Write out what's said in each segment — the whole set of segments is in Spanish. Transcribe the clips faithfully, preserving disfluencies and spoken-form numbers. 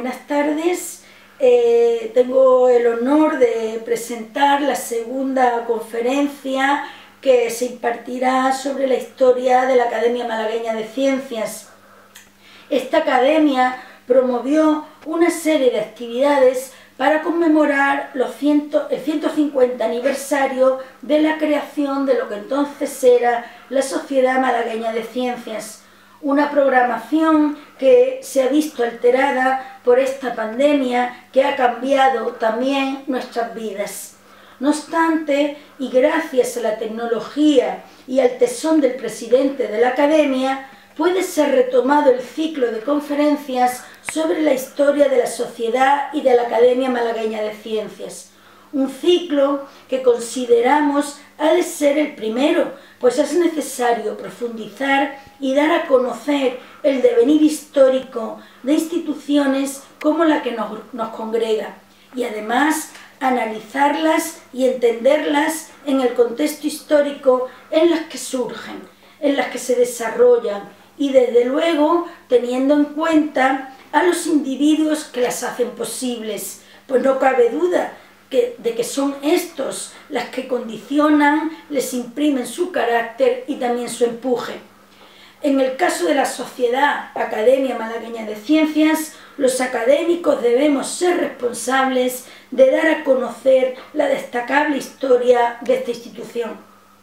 buenas tardes. Eh, tengo el honor de presentar la segunda conferencia que se impartirá sobre la historia de la Academia Malagueña de Ciencias. Esta academia promovió una serie de actividades para conmemorar los ciento, el ciento cincuenta aniversario de la creación de lo que entonces era la Sociedad Malagueña de Ciencias. Una programación que se ha visto alterada por esta pandemia que ha cambiado también nuestras vidas. No obstante, y gracias a la tecnología y al tesón del presidente de la Academia, puede ser retomado el ciclo de conferencias sobre la historia de la sociedad y de la Academia Malagueña de Ciencias. Un ciclo que consideramos ha de ser el primero, pues es necesario profundizar y dar a conocer el devenir histórico de instituciones como la que nos, nos congrega, y además analizarlas y entenderlas en el contexto histórico en las que surgen, en las que se desarrollan, y desde luego teniendo en cuenta a los individuos que las hacen posibles, pues no cabe duda que, de que son estos las que condicionan, les imprimen su carácter y también su empuje. En el caso de la Sociedad Academia Malagueña de Ciencias, los académicos debemos ser responsables de dar a conocer la destacable historia de esta institución.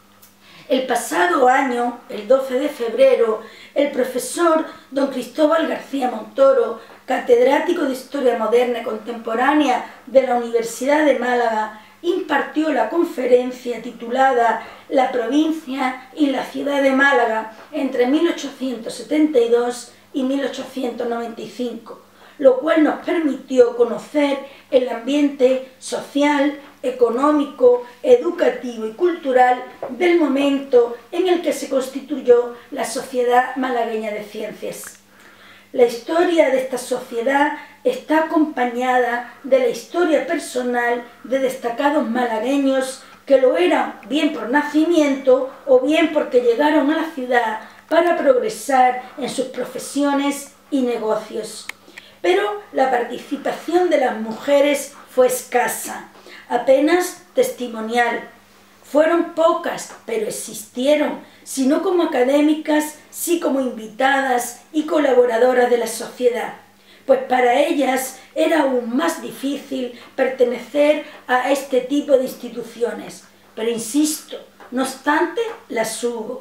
El pasado año, el doce de febrero, el profesor don Cristóbal García Montoro, catedrático de Historia Moderna y Contemporánea de la Universidad de Málaga, impartió la conferencia titulada La provincia y la ciudad de Málaga entre mil ochocientos setenta y dos y mil ochocientos noventa y cinco, lo cual nos permitió conocer el ambiente social, económico, educativo y cultural del momento en el que se constituyó la Sociedad Malagueña de Ciencias. La historia de esta sociedad está acompañada de la historia personal de destacados malagueños que lo eran bien por nacimiento o bien porque llegaron a la ciudad para progresar en sus profesiones y negocios. Pero la participación de las mujeres fue escasa, apenas testimonial. Fueron pocas, pero existieron, si no como académicas, sí como invitadas y colaboradoras de la sociedad, pues para ellas era aún más difícil pertenecer a este tipo de instituciones. Pero insisto, no obstante, las hubo.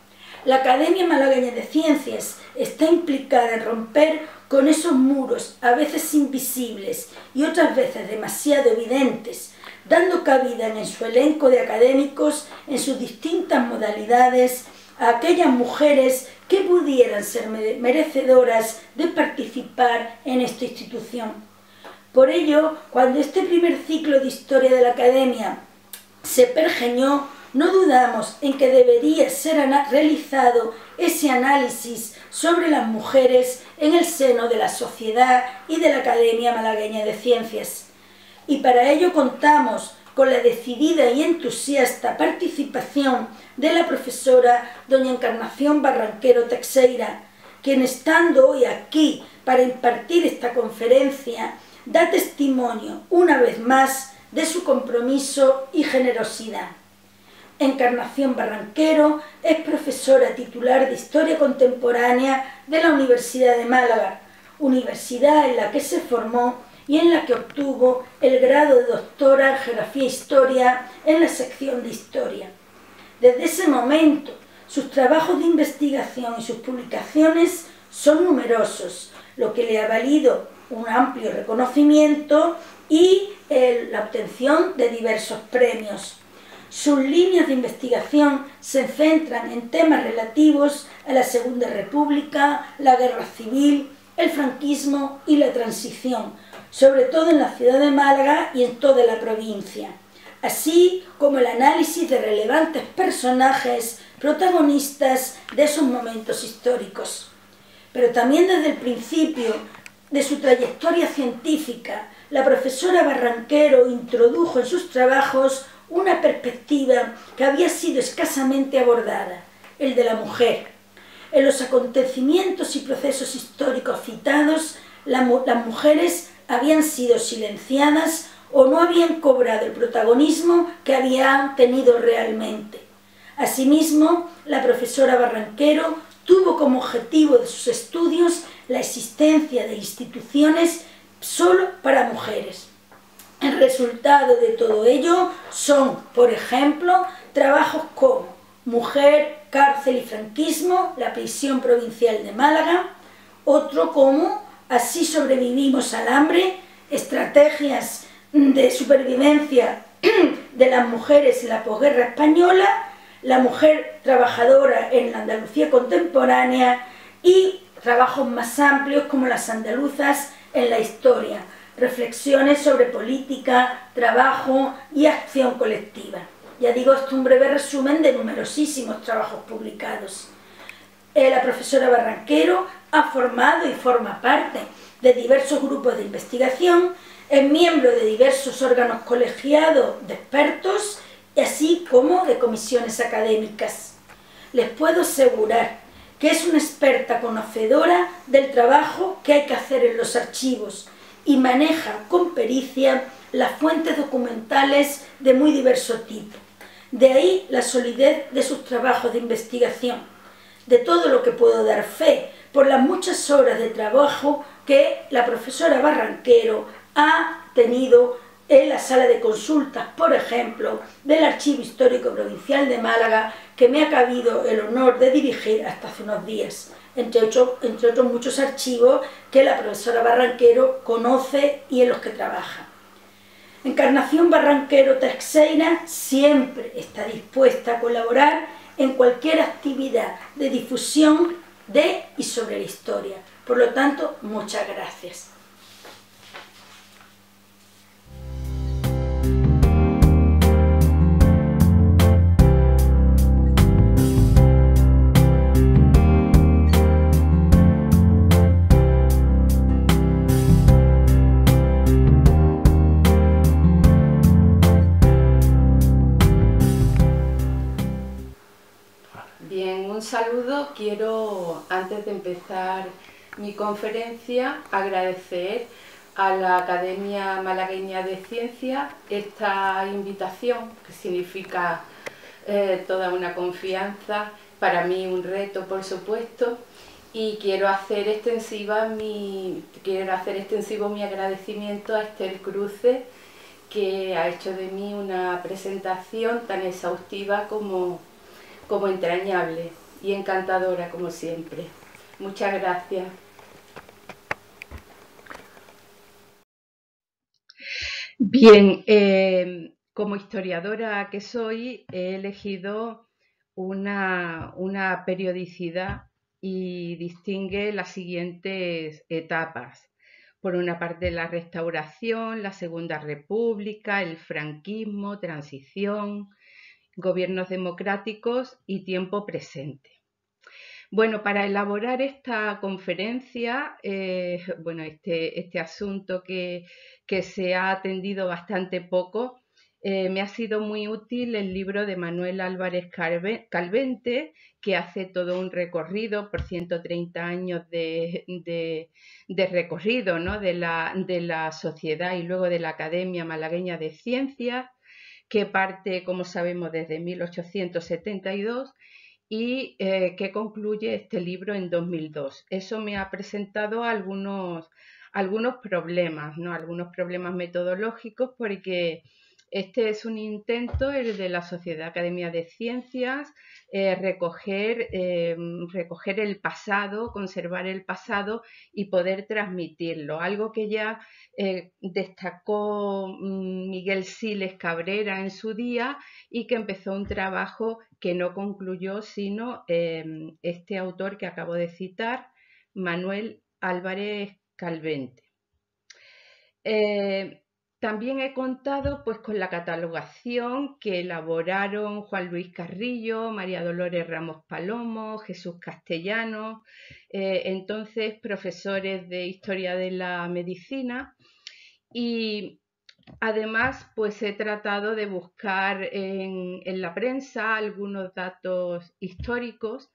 La Academia Malagueña de Ciencias está implicada en romper con esos muros, a veces invisibles y otras veces demasiado evidentes, dando cabida en su elenco de académicos en sus distintas modalidades a aquellas mujeres que pudieran ser merecedoras de participar en esta institución. Por ello, cuando este primer ciclo de historia de la Academia se pergeñó, no dudamos en que debería ser realizado ese análisis sobre las mujeres en el seno de la sociedad y de la Academia Malagueña de Ciencias. Y para ello contamos con la decidida y entusiasta participación de la profesora doña Encarnación Barranquero Teixeira, quien estando hoy aquí para impartir esta conferencia, da testimonio una vez más de su compromiso y generosidad. Encarnación Barranquero es profesora titular de Historia Contemporánea de la Universidad de Málaga, universidad en la que se formó y en la que obtuvo el grado de doctora en Geografía e Historia en la sección de Historia. Desde ese momento, sus trabajos de investigación y sus publicaciones son numerosos, lo que le ha valido un amplio reconocimiento y eh, la obtención de diversos premios. Sus líneas de investigación se centran en temas relativos a la Segunda República, la Guerra Civil, el franquismo y la transición, sobre todo en la ciudad de Málaga y en toda la provincia, así como el análisis de relevantes personajes protagonistas de esos momentos históricos. Pero también desde el principio de su trayectoria científica, la profesora Barranquero introdujo en sus trabajos una perspectiva que había sido escasamente abordada, el de la mujer. En los acontecimientos y procesos históricos citados, la, las mujeres habían sido silenciadas o no habían cobrado el protagonismo que habían tenido realmente. Asimismo, la profesora Barranquero tuvo como objetivo de sus estudios la existencia de instituciones solo para mujeres. El resultado de todo ello son, por ejemplo, trabajos como Mujer, Cárcel y Franquismo, la prisión provincial de Málaga, otro como Así sobrevivimos al hambre, estrategias de supervivencia de las mujeres en la posguerra española, la mujer trabajadora en la Andalucía contemporánea y trabajos más amplios como las andaluzas en la historia, reflexiones sobre política, trabajo y acción colectiva. Ya digo, esto es un breve resumen de numerosísimos trabajos publicados. Eh, la profesora Barranquero ha formado y forma parte de diversos grupos de investigación, es miembro de diversos órganos colegiados de expertos, así como de comisiones académicas. Les puedo asegurar que es una experta conocedora del trabajo que hay que hacer en los archivos y maneja con pericia las fuentes documentales de muy diverso tipo. De ahí la solidez de sus trabajos de investigación, de todo lo que puedo dar fe por las muchas horas de trabajo que la profesora Barranquero ha tenido en la sala de consultas, por ejemplo, del Archivo Histórico Provincial de Málaga, que me ha cabido el honor de dirigir hasta hace unos días, entre otros, entre otros muchos archivos que la profesora Barranquero conoce y en los que trabaja. Encarnación Barranquero Teixeira siempre está dispuesta a colaborar en cualquier actividad de difusión de y sobre la historia. Por lo tanto, muchas gracias. Bien, un saludo. Quiero, antes de empezar mi conferencia, agradecer a la Academia Malagueña de Ciencias esta invitación, que significa eh, toda una confianza, para mí un reto, por supuesto, y quiero hacer extensiva mi, quiero hacer extensivo mi agradecimiento a Esther Cruces, que ha hecho de mí una presentación tan exhaustiva como como entrañable y encantadora, como siempre. Muchas gracias. Bien, eh, como historiadora que soy, he elegido una, una periodicidad y distingue las siguientes etapas. Por una parte, la Restauración, la Segunda República, el franquismo, transición, gobiernos democráticos y tiempo presente. Bueno, para elaborar esta conferencia, eh, bueno, este, este asunto que, que se ha atendido bastante poco, eh, me ha sido muy útil el libro de Manuel Álvarez Calvente, que hace todo un recorrido por ciento treinta años de, de, de recorrido, ¿no?, de, la, de la sociedad y luego de la Academia Malagueña de Ciencias, que parte, como sabemos, desde mil ochocientos setenta y dos y eh, que concluye este libro en dos mil dos. Eso me ha presentado algunos, algunos problemas, ¿no? Algunos problemas metodológicos, porque este es un intento, el de la Sociedad Academia de Ciencias, eh, recoger, eh, recoger el pasado, conservar el pasado y poder transmitirlo. Algo que ya eh, destacó mm, Miguel Siles Cabrera en su día y que empezó un trabajo que no concluyó sino eh, este autor que acabo de citar, Manuel Álvarez Calvente. Eh, También he contado pues, con la catalogación que elaboraron Juan Luis Carrillo, María Dolores Ramos Palomo, Jesús Castellano, eh, entonces profesores de Historia de la Medicina, y además pues he tratado de buscar en, en la prensa algunos datos históricos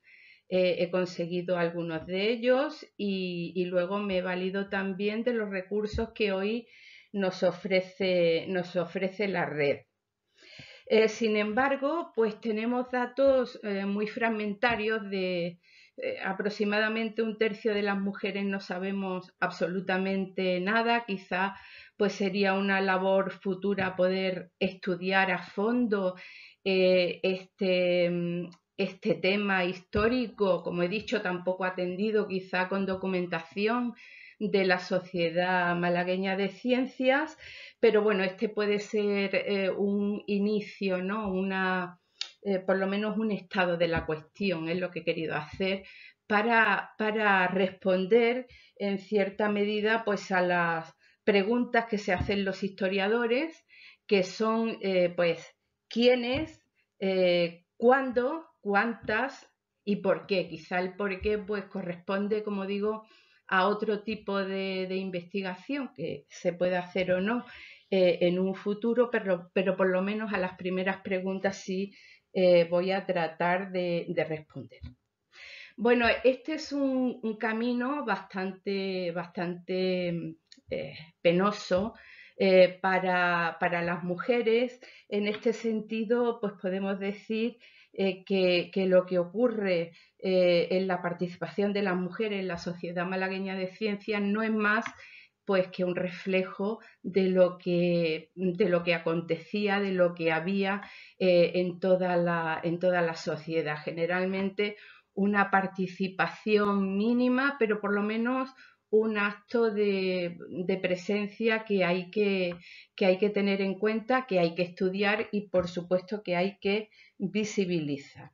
eh, he conseguido algunos de ellos y, y luego me he valido también de los recursos que hoy nos ofrece, nos ofrece la red. Eh, sin embargo, pues tenemos datos eh, muy fragmentarios de eh, aproximadamente un tercio de las mujeres no sabemos absolutamente nada. Quizá pues sería una labor futura poder estudiar a fondo eh, este, este tema histórico, como he dicho, tampoco atendido quizá con documentación de la Sociedad Malagueña de Ciencias, pero bueno, este puede ser eh, un inicio, ¿no? Una, eh, por lo menos un estado de la cuestión, es lo que he querido hacer para, para responder en cierta medida pues a las preguntas que se hacen los historiadores, que son eh, pues quiénes, eh, cuándo, cuántas y por qué. Quizá el por qué pues corresponde, como digo, a otro tipo de, de investigación que se puede hacer o no eh, en un futuro, pero, pero por lo menos a las primeras preguntas sí eh, voy a tratar de, de responder. Bueno, este es un, un camino bastante, bastante eh, penoso eh, para, para, las mujeres. En este sentido, pues podemos decir eh, que, que, lo que ocurre eh, en la participación de las mujeres en la Sociedad Malagueña de Ciencias no es más pues que un reflejo de lo que, de lo que acontecía, de lo que había eh, en, toda la, en toda la sociedad. Generalmente una participación mínima, pero por lo menos un acto de, de presencia que hay que, que hay que tener en cuenta, que hay que estudiar y por supuesto que hay que visibilizar.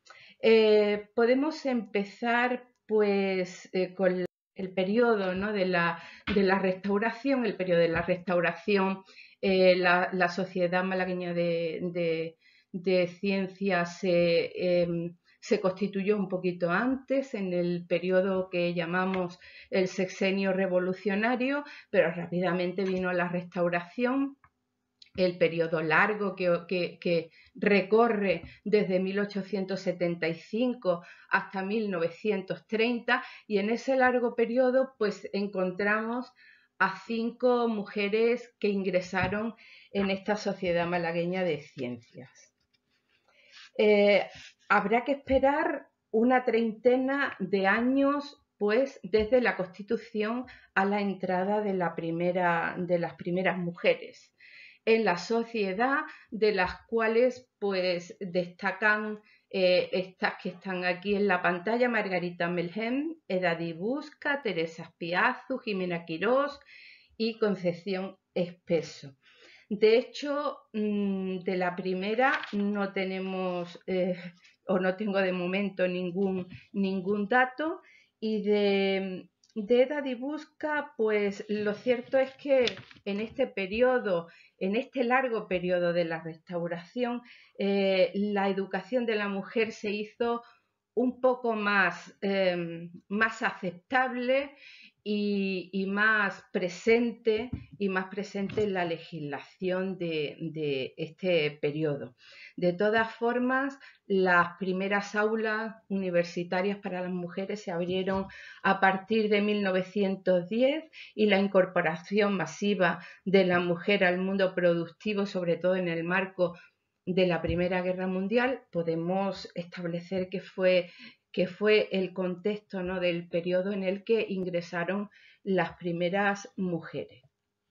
Eh, podemos empezar pues eh, con el periodo, ¿no? de, la, de la restauración, el periodo de la restauración, eh, la, la Sociedad Malagueña de, de, de Ciencias se, eh, se constituyó un poquito antes, en el periodo que llamamos el sexenio revolucionario, pero rápidamente vino la restauración, el periodo largo que, que, que, recorre desde mil ochocientos setenta y cinco hasta mil novecientos treinta, y en ese largo periodo pues encontramos a cinco mujeres que ingresaron en esta Sociedad Malagueña de Ciencias. Eh, habrá que esperar una treintena de años pues desde la Constitución a la entrada de, la primera, de las primeras mujeres en la sociedad, de las cuales pues destacan eh, estas que están aquí en la pantalla: Margarita Melhem, Eda Dibusca, Teresa Espiazu, Jimena Quirós y Concepción Espeso. De hecho, de la primera no tenemos eh, o no tengo de momento ningún, ningún dato, y de, de Eda Dibusca, pues lo cierto es que en este periodo, en este largo periodo de la restauración, eh, la educación de la mujer se hizo un poco más, eh, más aceptable y, y más presente y más presente en la legislación de, de este periodo. De todas formas, las primeras aulas universitarias para las mujeres se abrieron a partir de mil novecientos diez, y la incorporación masiva de la mujer al mundo productivo, sobre todo en el marco de la Primera Guerra Mundial, podemos establecer que fue, que fue el contexto, ¿no?, del periodo en el que ingresaron las primeras mujeres.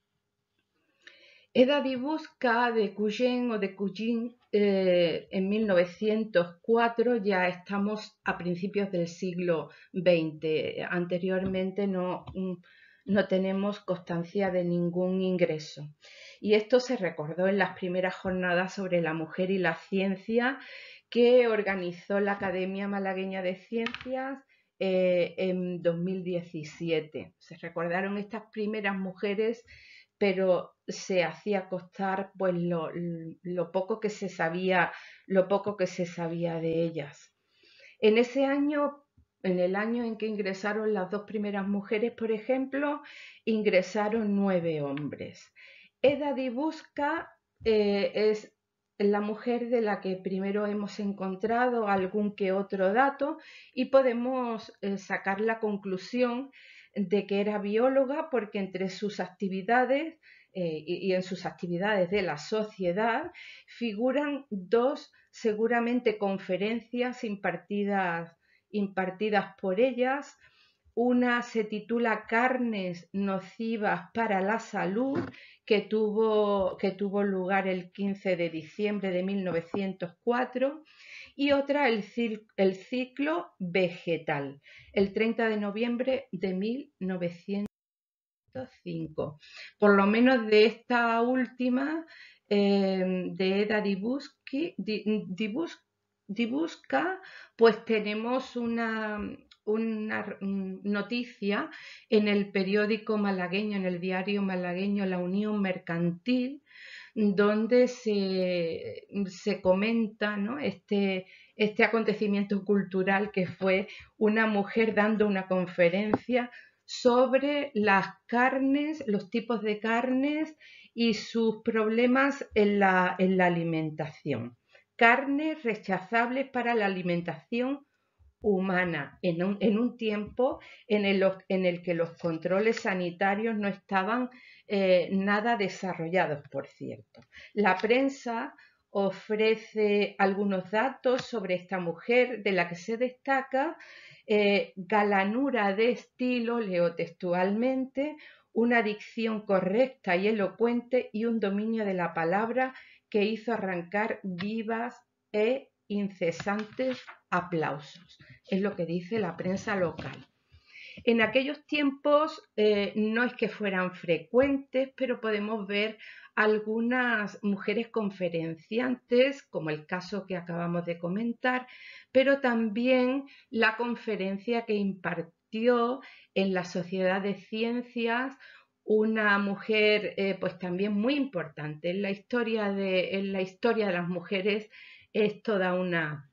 Eda Dibusca de Cuyen o de Cuyin eh, en mil novecientos cuatro, ya estamos a principios del siglo veinte. Anteriormente no, no tenemos constancia de ningún ingreso. Y esto se recordó en las primeras jornadas sobre la mujer y la ciencia que organizó la Academia Malagueña de Ciencias eh, en dos mil diecisiete. Se recordaron estas primeras mujeres, pero se hacía constar pues lo, lo poco que se sabía, lo poco que se sabía de ellas. En ese año, en el año en que ingresaron las dos primeras mujeres, por ejemplo, ingresaron nueve hombres. Eda Dibusca eh, es la mujer de la que primero hemos encontrado algún que otro dato y podemos eh, sacar la conclusión de que era bióloga porque entre sus actividades eh, y, y en sus actividades de la sociedad figuran dos seguramente conferencias impartidas, impartidas por ellas. Una se titula Carnes nocivas para la salud, que tuvo, que tuvo lugar el quince de diciembre de mil novecientos cuatro, y otra el, el ciclo vegetal, el treinta de noviembre de mil novecientos cinco. Por lo menos de esta última, eh, de Eda Dibuski, Dibus, Dibuska, pues tenemos una, una noticia en el periódico malagueño, en el diario malagueño La Unión Mercantil, donde se, se comenta, ¿no?, este, este acontecimiento cultural que fue una mujer dando una conferencia sobre las carnes, los tipos de carnes y sus problemas en la, en la alimentación. Carnes rechazables para la alimentación humana en un, en un tiempo en el, en el que los controles sanitarios no estaban eh, nada desarrollados, por cierto. La prensa ofrece algunos datos sobre esta mujer, de la que se destaca eh, galanura de estilo, leo textualmente, una dicción correcta y elocuente y un dominio de la palabra que hizo arrancar vivas e incesantes aplausos. Es lo que dice la prensa local. En aquellos tiempos eh, no es que fueran frecuentes, pero podemos ver algunas mujeres conferenciantes, como el caso que acabamos de comentar, pero también la conferencia que impartió en la Sociedad de Ciencias una mujer eh, pues también muy importante. En la historia de, en la historia de las mujeres es toda una,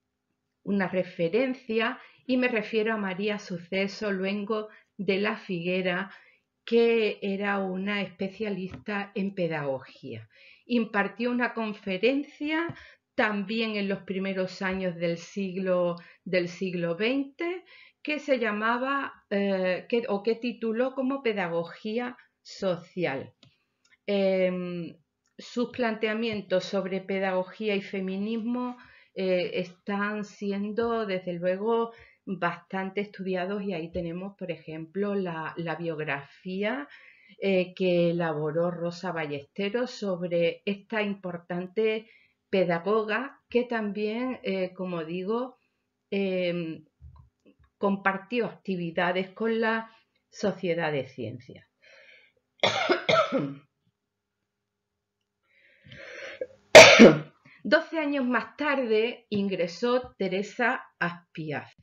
una referencia, y me refiero a María Suceso Luengo de la Figuera, que era una especialista en pedagogía. Impartió una conferencia también en los primeros años del siglo, del siglo veinte, que se llamaba eh, que, o que tituló como Pedagogía Social. Eh, sus planteamientos sobre pedagogía y feminismo eh, están siendo, desde luego, bastante estudiados, y ahí tenemos, por ejemplo, la, la biografía eh, que elaboró Rosa Ballesteros sobre esta importante pedagoga que también, eh, como digo, eh, compartió actividades con la Sociedad de Ciencias. Doce años más tarde ingresó Teresa Azpiazu.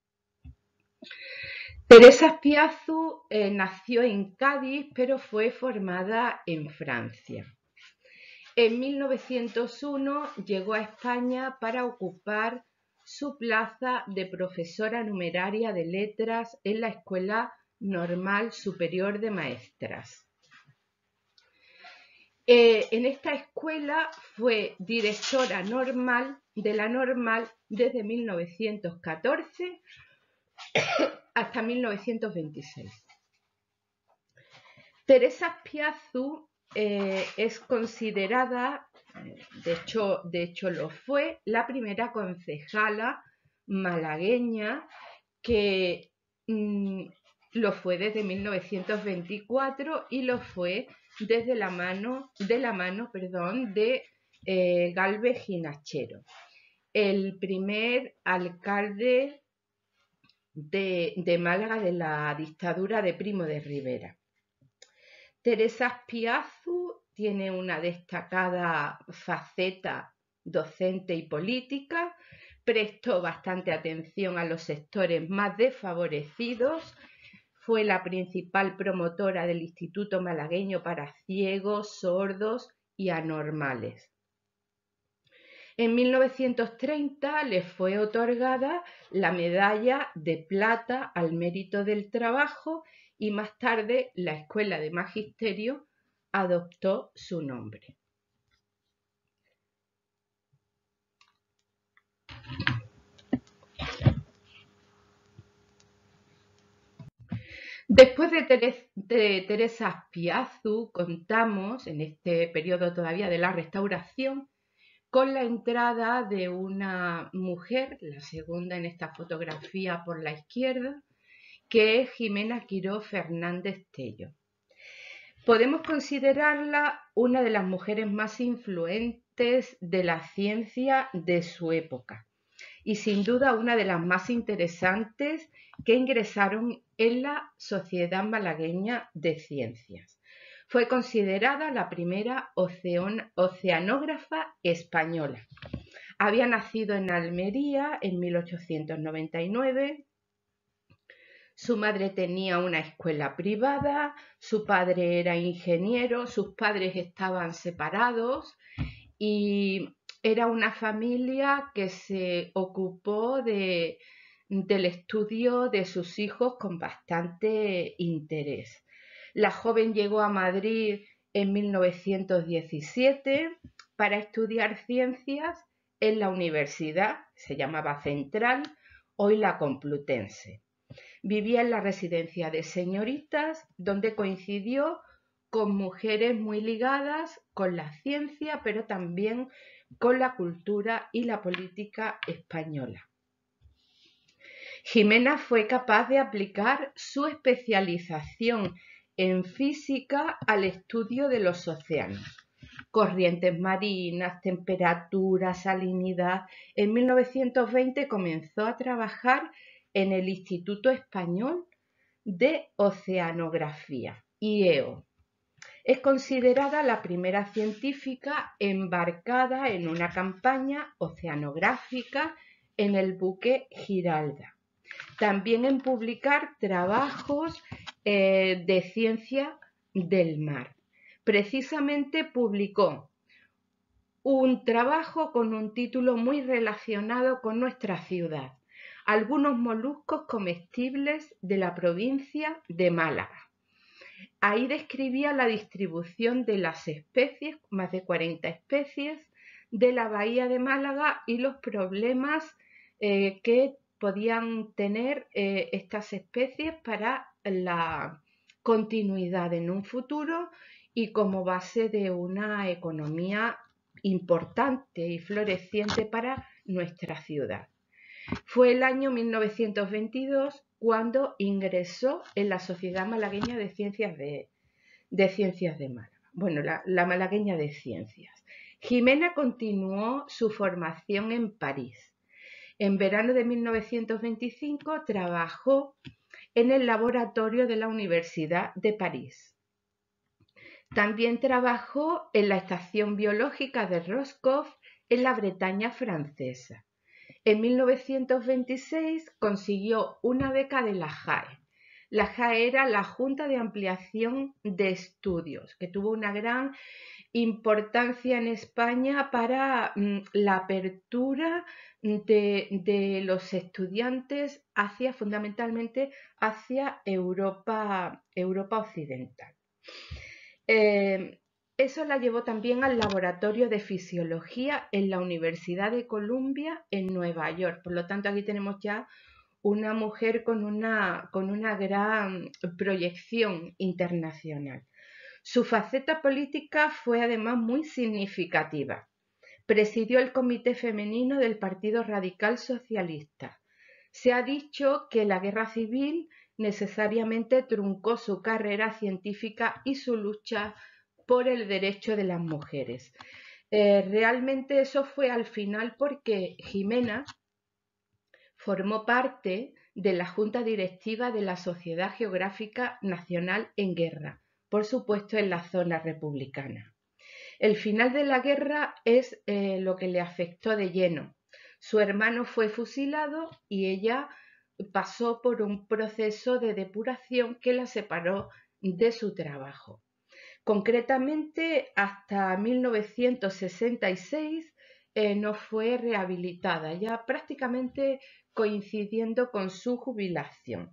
Teresa Azpiazu eh, nació en Cádiz, pero fue formada en Francia. En mil novecientos uno llegó a España para ocupar su plaza de profesora numeraria de letras en la Escuela Normal Superior de Maestras. Eh, en esta escuela fue directora normal de la normal desde mil novecientos catorce hasta mil novecientos veintiséis. Teresa Azpiazu eh, es considerada, de hecho, de hecho lo fue, la primera concejala malagueña que mmm, lo fue desde mil novecientos veinticuatro y lo fue desde la mano, de la mano perdón, de eh, Gálvez Ginachero, el primer alcalde de, de Málaga de la dictadura de Primo de Rivera. Teresa Azpiazu tiene una destacada faceta docente y política, prestó bastante atención a los sectores más desfavorecidos, fue la principal promotora del Instituto Malagueño para Ciegos, Sordos y Anormales. En mil novecientos treinta le fue otorgada la Medalla de Plata al Mérito del Trabajo y más tarde la Escuela de Magisterio adoptó su nombre. Después de, Teres, de Teresa Spiazu, contamos, en este periodo todavía de la Restauración, con la entrada de una mujer, la segunda en esta fotografía por la izquierda, que es Jimena Quiró Fernández Tello. Podemos considerarla una de las mujeres más influentes de la ciencia de su época y sin duda una de las más interesantes que ingresaron en la Sociedad Malagueña de Ciencias. Fue considerada la primera oceanógrafa española. Había nacido en Almería en mil ochocientos noventa y nueve. Su madre tenía una escuela privada, su padre era ingeniero, sus padres estaban separados y era una familia que se ocupó de, del estudio de sus hijos con bastante interés. La joven llegó a Madrid en mil novecientos diecisiete para estudiar ciencias en la universidad, se llamaba Central, hoy la Complutense. Vivía en la residencia de señoritas, donde coincidió con mujeres muy ligadas con la ciencia, pero también con la cultura y la política española. Jimena fue capaz de aplicar su especialización en física al estudio de los océanos, corrientes marinas, temperatura, salinidad. En mil novecientos veinte comenzó a trabajar en el Instituto Español de Oceanografía, I E O. Es considerada la primera científica embarcada en una campaña oceanográfica en el buque Giralda. También en publicar trabajos eh, de ciencia del mar. Precisamente publicó un trabajo con un título muy relacionado con nuestra ciudad, algunos moluscos comestibles de la provincia de Málaga. Ahí describía la distribución de las especies, más de cuarenta especies, de la bahía de Málaga y los problemas eh, que podían tener eh, estas especies para la continuidad en un futuro y como base de una economía importante y floreciente para nuestra ciudad. Fue el año mil novecientos veintidós cuando ingresó en la Sociedad Malagueña de Ciencias de, de, Ciencias de Málaga. Bueno, la, la Malagueña de Ciencias. Jimena continuó su formación en París. En verano de mil novecientos veinticinco trabajó en el laboratorio de la Universidad de París. También trabajó en la estación biológica de Roscoff en la Bretaña francesa. En mil novecientos veintiséis consiguió una beca de la J A E. La J A E era la Junta de Ampliación de Estudios, que tuvo una gran importancia en España para mm, la apertura de, de los estudiantes hacia, fundamentalmente, hacia Europa, Europa occidental. Eh, Eso la llevó también al laboratorio de fisiología en la Universidad de Columbia en Nueva York. Por lo tanto, aquí tenemos ya una mujer con una, con una gran proyección internacional. Su faceta política fue además muy significativa. Presidió el Comité Femenino del Partido Radical Socialista. Se ha dicho que la guerra civil necesariamente truncó su carrera científica y su lucha por el derecho de las mujeres. Eh, realmente eso fue al final porque Jimena formó parte de la Junta Directiva de la Sociedad Geográfica Nacional en Guerra, por supuesto en la zona republicana. El final de la guerra es eh, lo que le afectó de lleno. Su hermano fue fusilado y ella pasó por un proceso de depuración que la separó de su trabajo. Concretamente, hasta mil novecientos sesenta y seis eh, no fue rehabilitada, ya prácticamente coincidiendo con su jubilación.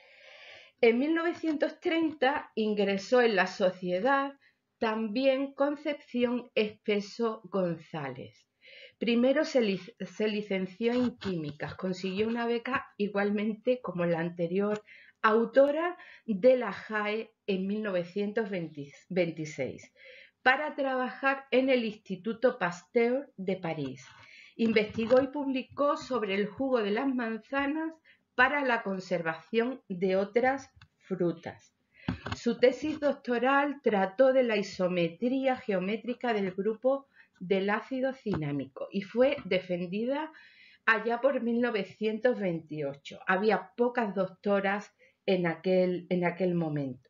En mil novecientos treinta ingresó en la sociedad también Concepción Espeso González. Primero se, lic se licenció en químicas, consiguió una beca igualmente como la anterior autora de la J A E en mil novecientos veintiséis, para trabajar en el Instituto Pasteur de París. Investigó y publicó sobre el jugo de las manzanas para la conservación de otras frutas. Su tesis doctoral trató de la isometría geométrica del grupo del ácido cinámico y fue defendida allá por mil novecientos veintiocho. Había pocas doctoras en aquel, en aquel momento.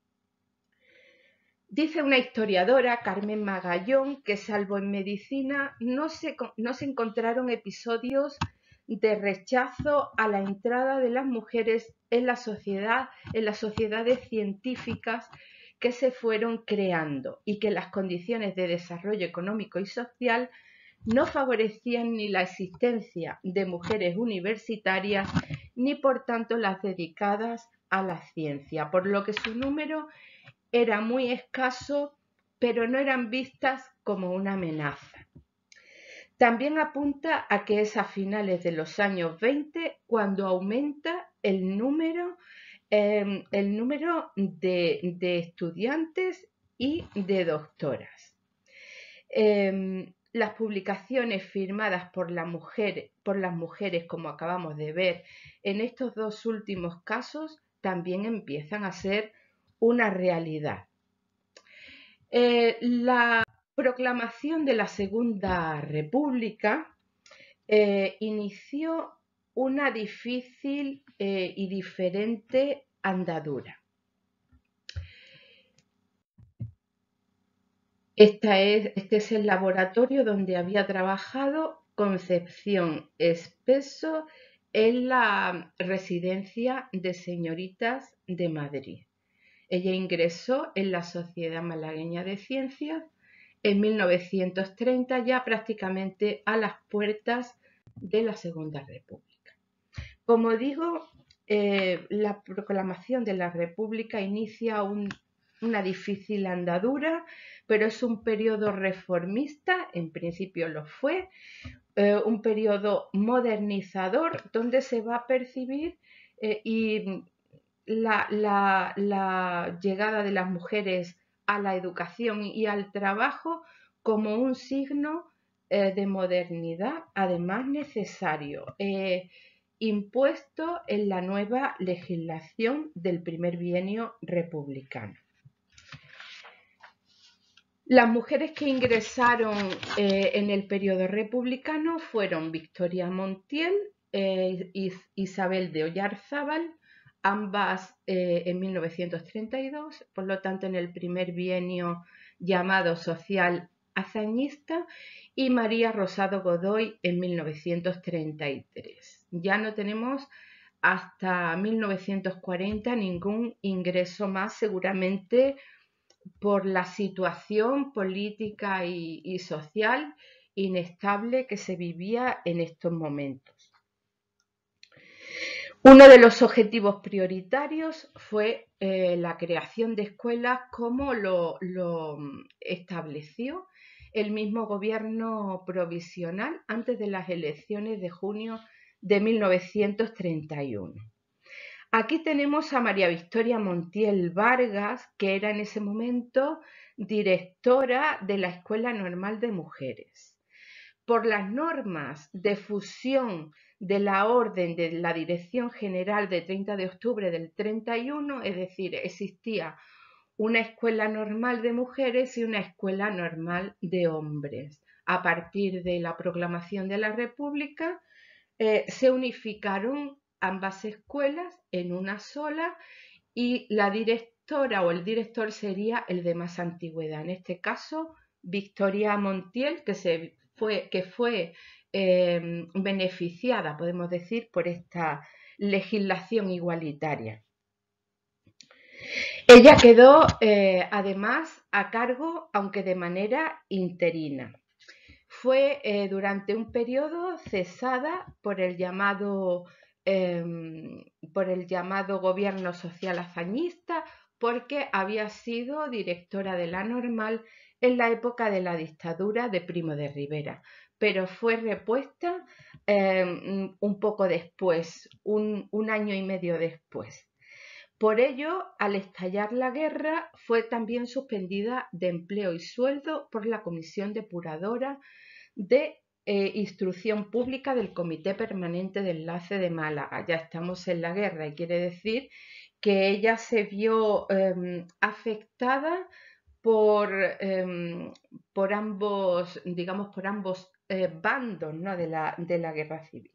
Dice una historiadora, Carmen Magallón, que salvo en medicina no se, no se encontraron episodios de rechazo a la entrada de las mujeres en la sociedad, en las sociedades científicas que se fueron creando, y que las condiciones de desarrollo económico y social no favorecían ni la existencia de mujeres universitarias ni por tanto las dedicadas a la ciencia, por lo que su número era muy escaso, pero no eran vistas como una amenaza. También apunta a que es a finales de los años veinte cuando aumenta el número, eh, el número de, de estudiantes y de doctoras. Eh, las publicaciones firmadas por, la mujer, por las mujeres, como acabamos de ver en estos dos últimos casos, también empiezan a ser una realidad. Eh, la proclamación de la Segunda República eh, inició una difícil eh, y diferente andadura. Esta es, este es el laboratorio donde había trabajado Concepción Espeso en la residencia de señoritas de Madrid. Ella ingresó en la Sociedad Malagueña de Ciencias en mil novecientos treinta, ya prácticamente a las puertas de la Segunda República. Como digo, eh, la proclamación de la República inicia un, una difícil andadura, pero es un periodo reformista, en principio lo fue, eh, un periodo modernizador donde se va a percibir eh, y La, la, la llegada de las mujeres a la educación y al trabajo como un signo eh, de modernidad, además necesario, eh, impuesto en la nueva legislación del primer bienio republicano. Las mujeres que ingresaron eh, en el periodo republicano fueron Victoria Montiel e eh, Isabel de Oyarzábal, ambas eh, en mil novecientos treinta y dos, por lo tanto en el primer bienio llamado social hazañista, y María Rosado Godoy en mil novecientos treinta y tres. Ya no tenemos hasta mil novecientos cuarenta ningún ingreso más, seguramente por la situación política y, y social inestable que se vivía en estos momentos. Uno de los objetivos prioritarios fue eh, la creación de escuelas como lo, lo estableció el mismo gobierno provisional antes de las elecciones de junio de mil novecientos treinta y uno. Aquí tenemos a María Victoria Montiel Vargas, que era en ese momento directora de la Escuela Normal de Mujeres. Por las normas de fusión de la orden de la Dirección General de treinta de octubre del treinta y uno, es decir, existía una escuela normal de mujeres y una escuela normal de hombres. A partir de la proclamación de la República, eh, se unificaron ambas escuelas en una sola y la directora o el director sería el de más antigüedad. En este caso, Victoria Montiel, que, se fue, que fue eh, beneficiada, podemos decir, por esta legislación igualitaria. Ella quedó eh, además a cargo, aunque de manera interina. Fue eh, durante un periodo cesada por el llamado, eh, por el llamado gobierno social hazañista, porque había sido directora de la Normal en la época de la dictadura de Primo de Rivera, pero fue repuesta eh, un poco después, un, un año y medio después. Por ello, al estallar la guerra, fue también suspendida de empleo y sueldo por la Comisión Depuradora de eh, Instrucción Pública del Comité Permanente de Enlace de Málaga. Ya estamos en la guerra y quiere decir que ella se vio eh, afectada por, eh, por ambos, digamos, por ambos eh, bandos, ¿no?, de la, de la guerra civil.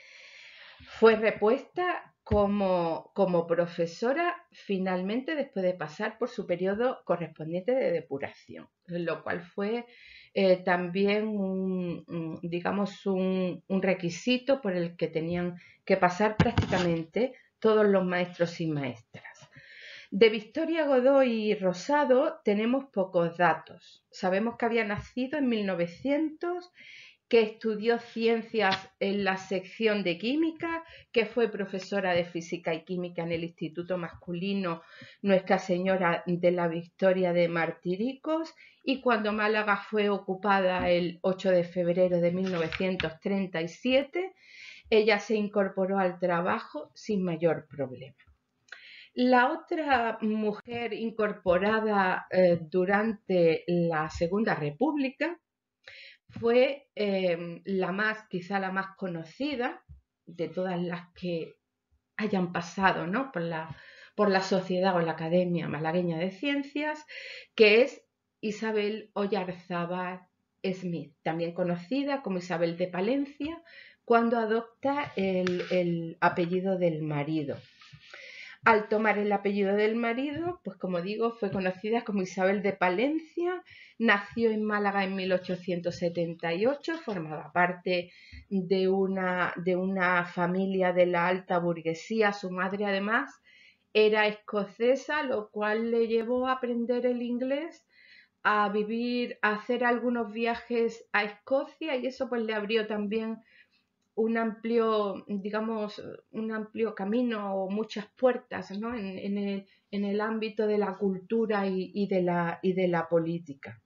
Fue repuesta como, como profesora finalmente después de pasar por su periodo correspondiente de depuración, lo cual fue eh, también un, un, digamos un, un requisito por el que tenían que pasar prácticamente todos los maestros y maestras. De Victoria Godoy Rosado tenemos pocos datos. Sabemos que había nacido en mil novecientos, que estudió ciencias en la sección de química, que fue profesora de física y química en el Instituto Masculino Nuestra Señora de la Victoria de Martiricos, y cuando Málaga fue ocupada el ocho de febrero de mil novecientos treinta y siete, ella se incorporó al trabajo sin mayor problema. La otra mujer incorporada eh, durante la Segunda República fue eh, la más, quizá la más conocida de todas las que hayan pasado, ¿no?, por la, por la Sociedad o la Academia Malagueña de Ciencias, que es Isabel Oyarzábal Smith, también conocida como Isabel de Palencia, cuando adopta el, el apellido del marido. Al tomar el apellido del marido, pues como digo, fue conocida como Isabel de Palencia, nació en Málaga en mil ochocientos setenta y ocho, formaba parte de una, de una familia de la alta burguesía. Su madre además era escocesa, lo cual le llevó a aprender el inglés, a vivir, a hacer algunos viajes a Escocia, y eso pues le abrió también un amplio, digamos, un amplio camino o muchas puertas, ¿no?, en, en, el, en el ámbito de la cultura y, y, de, la, y de la política.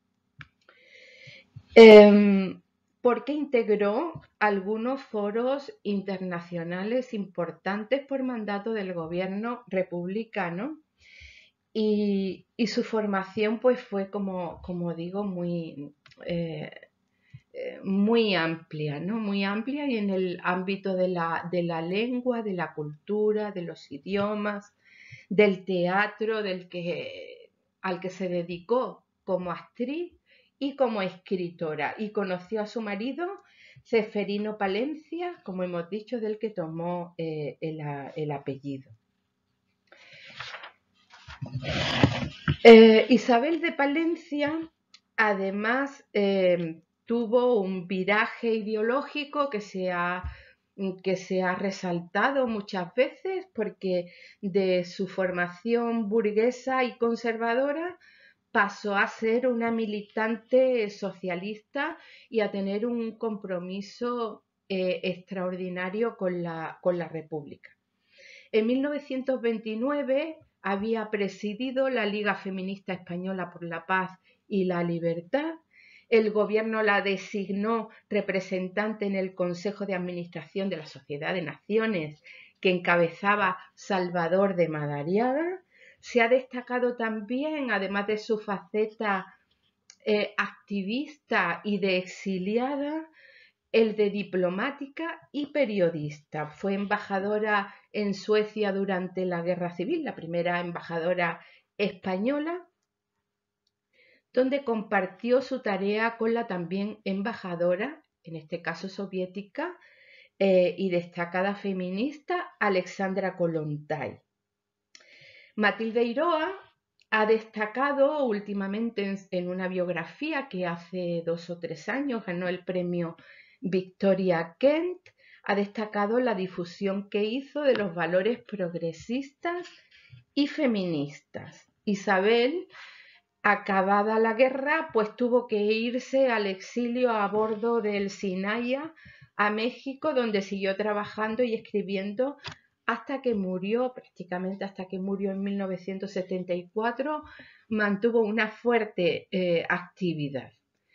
Eh, porque integró algunos foros internacionales importantes por mandato del gobierno republicano, y, y su formación pues fue, como, como digo, muy... Eh, muy amplia, ¿no? Muy amplia, y en el ámbito de la, de la lengua, de la cultura, de los idiomas, del teatro, del que, al que se dedicó como actriz y como escritora, y conoció a su marido, Ceferino Palencia, como hemos dicho, del que tomó eh, el, el apellido. Eh, Isabel de Palencia, además, eh, tuvo un viraje ideológico que se ha, que se ha resaltado muchas veces, porque de su formación burguesa y conservadora pasó a ser una militante socialista y a tener un compromiso eh, extraordinario con la, con la República. En mil novecientos veintinueve había presidido la Liga Feminista Española por la Paz y la Libertad. El gobierno la designó representante en el Consejo de Administración de la Sociedad de Naciones, que encabezaba Salvador de Madariaga. Se ha destacado también, además de su faceta eh, activista y de exiliada, el de diplomática y periodista. Fue embajadora en Suecia durante la Guerra Civil, la primera embajadora española, donde compartió su tarea con la también embajadora, en este caso soviética, eh, y destacada feminista, Alexandra Kollontai. Matilde Eiroa ha destacado últimamente en, en una biografía que hace dos o tres años ganó el premio Victoria Kent, ha destacado la difusión que hizo de los valores progresistas y feministas. Isabel, acabada la guerra, pues tuvo que irse al exilio a bordo del Sinaya a México, donde siguió trabajando y escribiendo hasta que murió, prácticamente hasta que murió en mil novecientos setenta y cuatro, mantuvo una fuerte eh, actividad.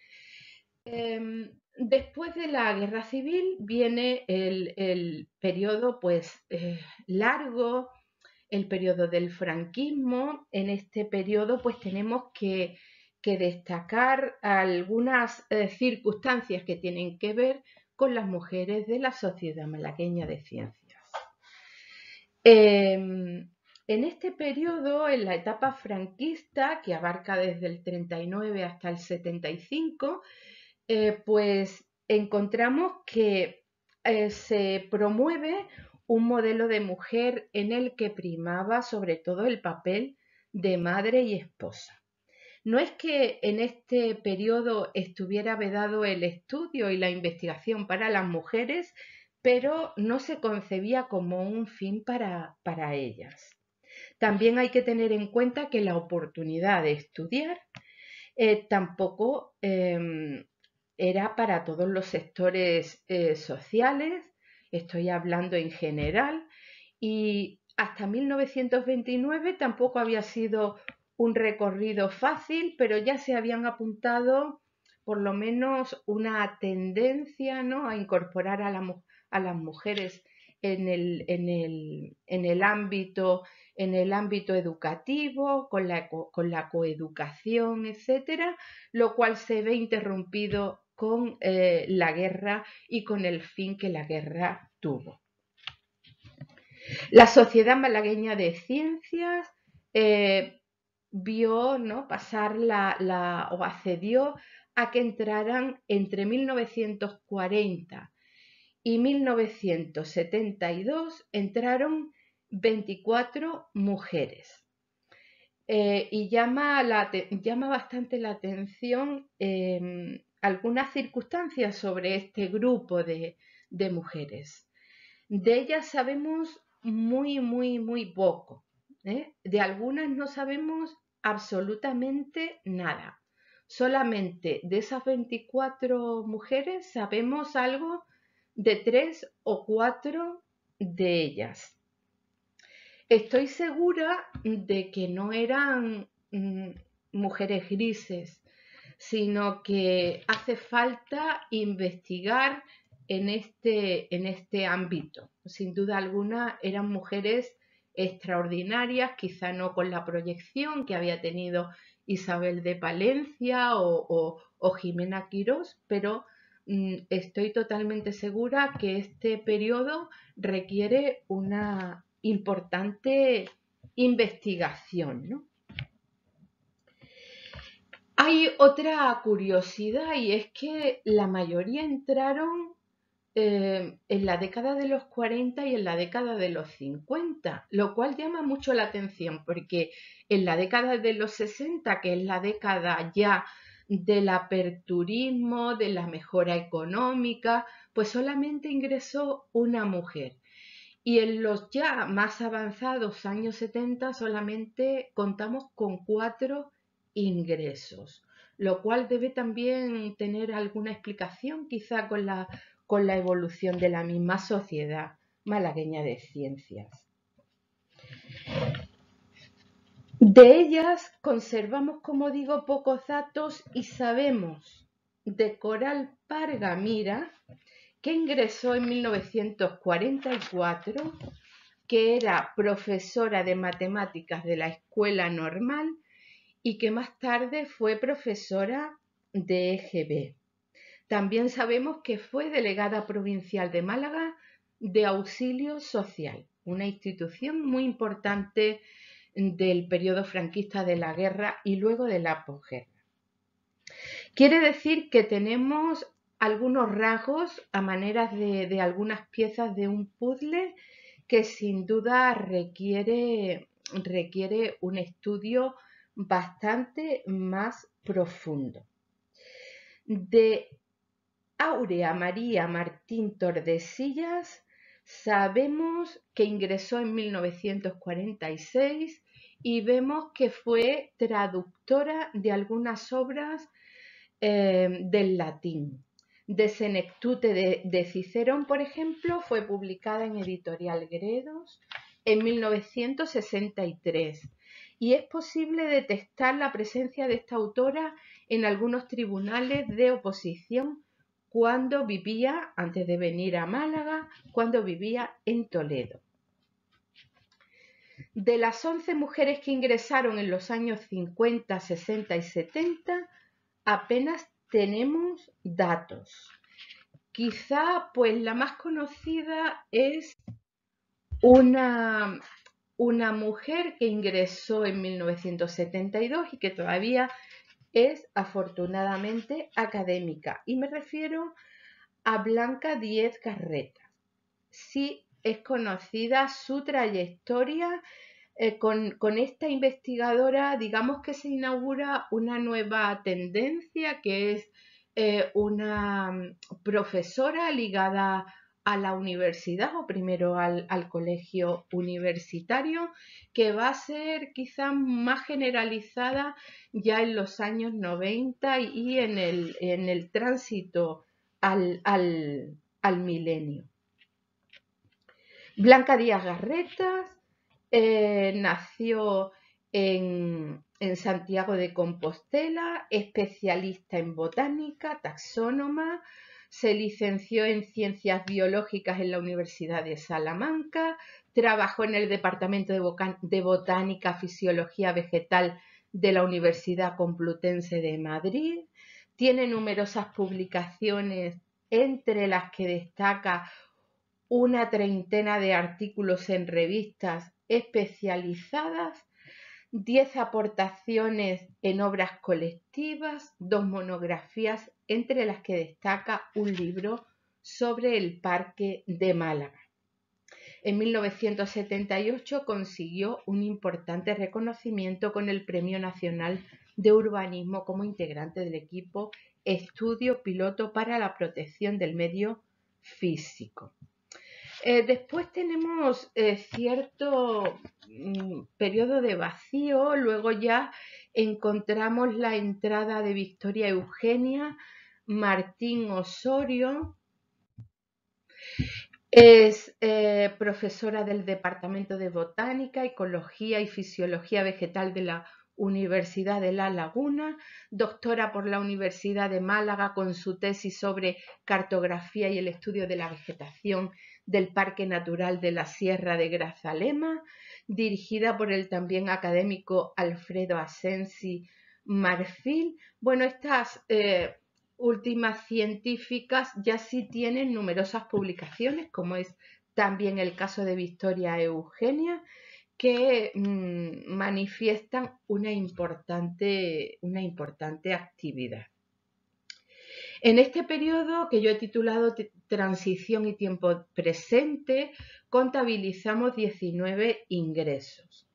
Eh, Después de la Guerra Civil viene el, el periodo pues, eh, largo el periodo del franquismo. En este periodo pues tenemos que, que destacar algunas eh, circunstancias que tienen que ver con las mujeres de la Sociedad Malagueña de Ciencias. Eh, en este periodo, en la etapa franquista, que abarca desde el treinta y nueve hasta el setenta y cinco, eh, pues encontramos que eh, se promueve un modelo de mujer en el que primaba sobre todo el papel de madre y esposa. No es que en este periodo estuviera vedado el estudio y la investigación para las mujeres, pero no se concebía como un fin para, para ellas. También hay que tener en cuenta que la oportunidad de estudiar eh, tampoco eh, era para todos los sectores eh, sociales, estoy hablando en general, y hasta mil novecientos veintinueve tampoco había sido un recorrido fácil, pero ya se habían apuntado por lo menos una tendencia, ¿no?, a incorporar a, la, a las mujeres en el, en el, en el ámbito en el ámbito educativo, con la, con la coeducación, etcétera, lo cual se ve interrumpido con eh, la guerra y con el fin que la guerra tuvo. La Sociedad Malagueña de Ciencias eh, vio, ¿no?, pasar la, la, o accedió a que entraran entre mil novecientos cuarenta y mil novecientos setenta y dos entraron veinticuatro mujeres. Eh, y llama, la, llama bastante la atención eh, algunas circunstancias sobre este grupo de, de mujeres. De ellas sabemos muy, muy, muy poco. ¿eh? De algunas no sabemos absolutamente nada. Solamente de esas veinticuatro mujeres sabemos algo de tres o cuatro de ellas. Estoy segura de que no eran mm, mujeres grises, sino que hace falta investigar en este, en este ámbito. Sin duda alguna eran mujeres extraordinarias, quizá no con la proyección que había tenido Isabel de Palencia o, o, o Jimena Quirós, pero mm, estoy totalmente segura que este periodo requiere una importante investigación, ¿no? Hay otra curiosidad y es que la mayoría entraron eh, en la década de los cuarenta y en la década de los cincuenta, lo cual llama mucho la atención porque en la década de los sesenta, que es la década ya del aperturismo, de la mejora económica, pues solamente ingresó una mujer. Y en los ya más avanzados años setenta solamente contamos con cuatro ingresos, lo cual debe también tener alguna explicación quizá con la, con la evolución de la misma Sociedad Malagueña de Ciencias. De ellas conservamos, como digo, pocos datos y sabemos de Coral Pargamira, que ingresó en mil novecientos cuarenta y cuatro, que era profesora de matemáticas de la Escuela Normal y que más tarde fue profesora de E G B. También sabemos que fue delegada provincial de Málaga de Auxilio Social, una institución muy importante del periodo franquista de la guerra y luego de la posguerra. Quiere decir que tenemos algunos rasgos a manera de, de algunas piezas de un puzzle que sin duda requiere, requiere un estudio bastante más profundo. De Áurea María Martín Tordesillas sabemos que ingresó en mil novecientos cuarenta y seis y vemos que fue traductora de algunas obras eh, del latín. De Senectute de, de Cicerón, por ejemplo, fue publicada en Editorial Gredos en mil novecientos sesenta y tres y es posible detectar la presencia de esta autora en algunos tribunales de oposición cuando vivía, antes de venir a Málaga, cuando vivía en Toledo. De las once mujeres que ingresaron en los años cincuenta, sesenta y setenta, apenas tenemos datos. Quizá pues la más conocida es una, una mujer que ingresó en mil novecientos setenta y dos y que todavía es afortunadamente académica. Y me refiero a Blanca Díez Garreta. Sí es conocida su trayectoria. Eh, con, con esta investigadora, digamos que se inaugura una nueva tendencia, que es eh, una profesora ligada a la universidad o primero al, al colegio universitario, que va a ser quizá más generalizada ya en los años noventa y en el, en el tránsito al, al, al milenio. Blanca Díez Garreta eh, nació en, en Santiago de Compostela, especialista en botánica, taxónoma, se licenció en Ciencias Biológicas en la Universidad de Salamanca, trabajó en el Departamento de Botánica, Fisiología Vegetal de la Universidad Complutense de Madrid, tiene numerosas publicaciones, entre las que destaca una treintena de artículos en revistas especializadas, diez aportaciones en obras colectivas, dos monografías, entre las que destaca un libro sobre el Parque de Málaga. En mil novecientos setenta y ocho consiguió un importante reconocimiento con el Premio Nacional de Urbanismo como integrante del equipo Estudio Piloto para la Protección del Medio Físico. Eh, después tenemos eh, cierto mm, periodo de vacío, luego ya encontramos la entrada de Victoria Eugenia Martín Osorio. Es eh, profesora del Departamento de Botánica, Ecología y Fisiología Vegetal de la Universidad de La Laguna, doctora por la Universidad de Málaga con su tesis sobre cartografía y el estudio de la vegetación del Parque Natural de la Sierra de Grazalema, dirigida por el también académico Alfredo Asensi Marfil. Bueno, estas eh, últimas científicas ya sí tienen numerosas publicaciones, como es también el caso de Victoria Eugenia, que mmm, manifiestan una importante, una importante actividad. En este periodo, que yo he titulado Transición y Tiempo Presente, contabilizamos diecinueve ingresos.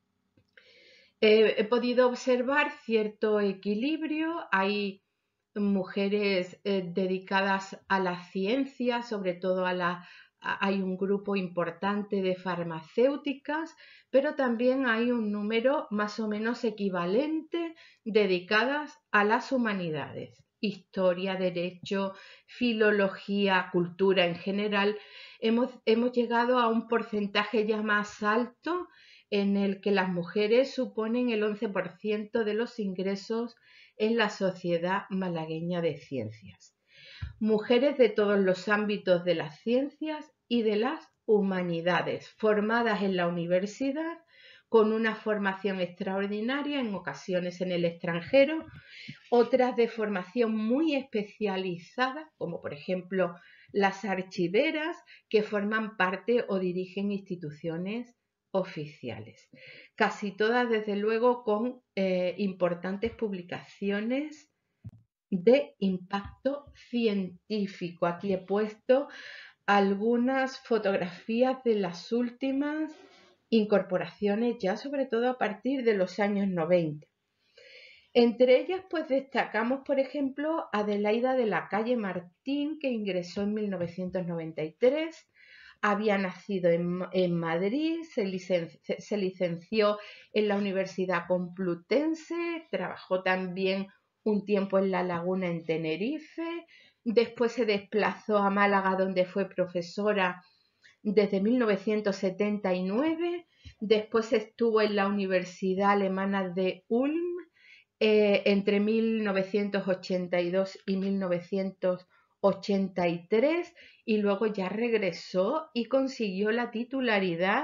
Eh, he podido observar cierto equilibrio. Hay mujeres eh, dedicadas a la ciencia, sobre todo a la, a, hay un grupo importante de farmacéuticas, pero también hay un número más o menos equivalente dedicadas a las humanidades. Historia, derecho, filología, cultura en general. Hemos, hemos llegado a un porcentaje ya más alto en el que las mujeres suponen el once por ciento de los ingresos en la Sociedad Malagueña de Ciencias. Mujeres de todos los ámbitos de las ciencias y de las humanidades, formadas en la universidad, con una formación extraordinaria, en ocasiones en el extranjero, otras de formación muy especializada, como por ejemplo las archiveras, que forman parte o dirigen instituciones oficiales. Casi todas, desde luego, con eh, importantes publicaciones de impacto científico. Aquí he puesto algunas fotografías de las últimas incorporaciones, ya sobre todo a partir de los años noventa. Entre ellas, pues destacamos, por ejemplo, Adelaida de la Calle Martín, que ingresó en mil novecientos noventa y tres. Había nacido en, en Madrid, se, licen, se licenció en la Universidad Complutense, trabajó también un tiempo en La Laguna, en Tenerife. Después se desplazó a Málaga, donde fue profesora desde mil novecientos setenta y nueve. Después estuvo en la Universidad Alemana de Ulm eh, entre mil novecientos ochenta y dos y mil novecientos ochenta y tres, y luego ya regresó y consiguió la titularidad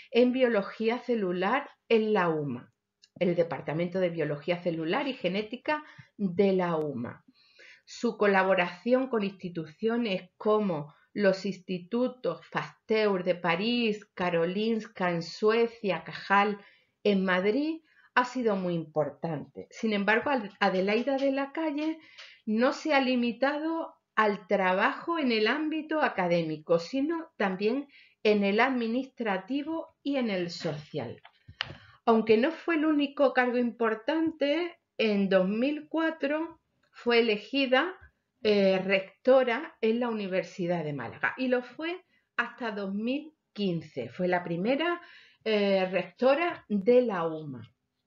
en biología celular en la UMA, el Departamento de Biología Celular y Genética de la UMA. Su colaboración con instituciones como los institutos Pasteur de París, Karolinska en Suecia, Cajal en Madrid, ha sido muy importante. Sin embargo, Adelaida de la Calle no se ha limitado al trabajo en el ámbito académico, sino también en el administrativo y en el social. Aunque no fue el único cargo importante, en dos mil cuatro fue elegida eh, rectora en la Universidad de Málaga y lo fue hasta dos mil quince. Fue la primera eh, rectora de la UMA.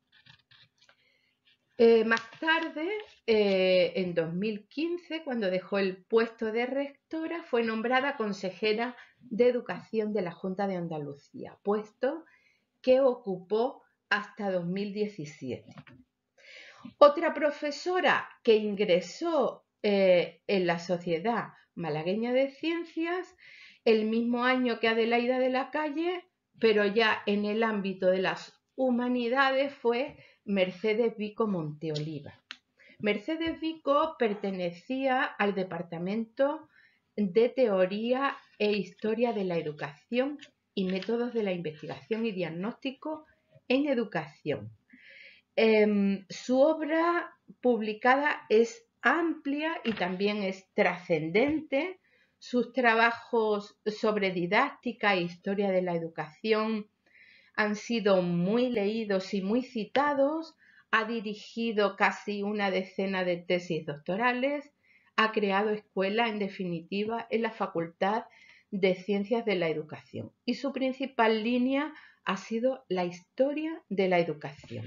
Eh, más tarde, eh, en dos mil quince, cuando dejó el puesto de rectora, fue nombrada consejera de Educación de la Junta de Andalucía, puesto que ocupó hasta dos mil diecisiete. Otra profesora que ingresó eh, en la Sociedad Malagueña de Ciencias el mismo año que Adelaida de la Calle, pero ya en el ámbito de las humanidades, fue Mercedes Vico Monteoliva. Mercedes Vico pertenecía al Departamento de Teoría e Historia de la Educación y Métodos de la Investigación y Diagnóstico en Educación. Eh, su obra publicada es amplia y también es trascendente. Sus trabajos sobre didáctica e historia de la educación han sido muy leídos y muy citados. Ha dirigido casi una decena de tesis doctorales. Ha creado escuela, en definitiva, en la Facultad de Ciencias de la Educación. Y su principal línea ha sido la historia de la educación.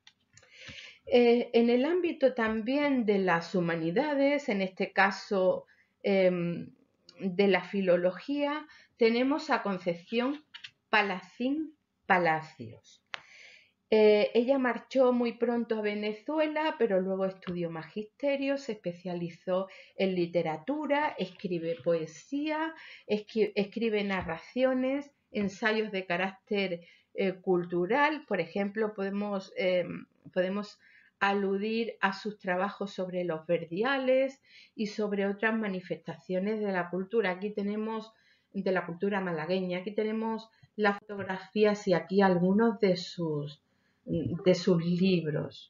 Eh, en el ámbito también de las humanidades, en este caso eh, de la filología, tenemos a Concepción Palacín Palacios. Eh, ella marchó muy pronto a Venezuela, pero luego estudió magisterio, se especializó en literatura, escribe poesía, escri escribe narraciones, ensayos de carácter eh, cultural. Por ejemplo, podemos, eh, podemos aludir a sus trabajos sobre los verdiales y sobre otras manifestaciones de la cultura. Aquí tenemos, de la cultura malagueña, aquí tenemos las fotografías y aquí algunos de sus, de sus libros.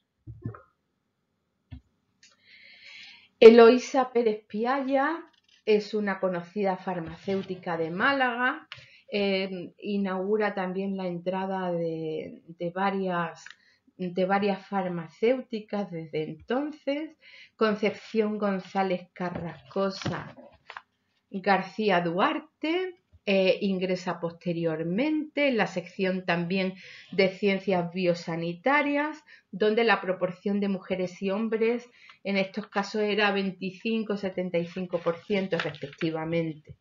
Eloísa Pérez Pialla es una conocida farmacéutica de Málaga. Eh, inaugura también la entrada de, de varias de varias farmacéuticas desde entonces. Concepción González Carrascosa García Duarte eh, ingresa posteriormente en la sección también de ciencias biosanitarias, donde la proporción de mujeres y hombres en estos casos era veinticinco y setenta y cinco por ciento respectivamente.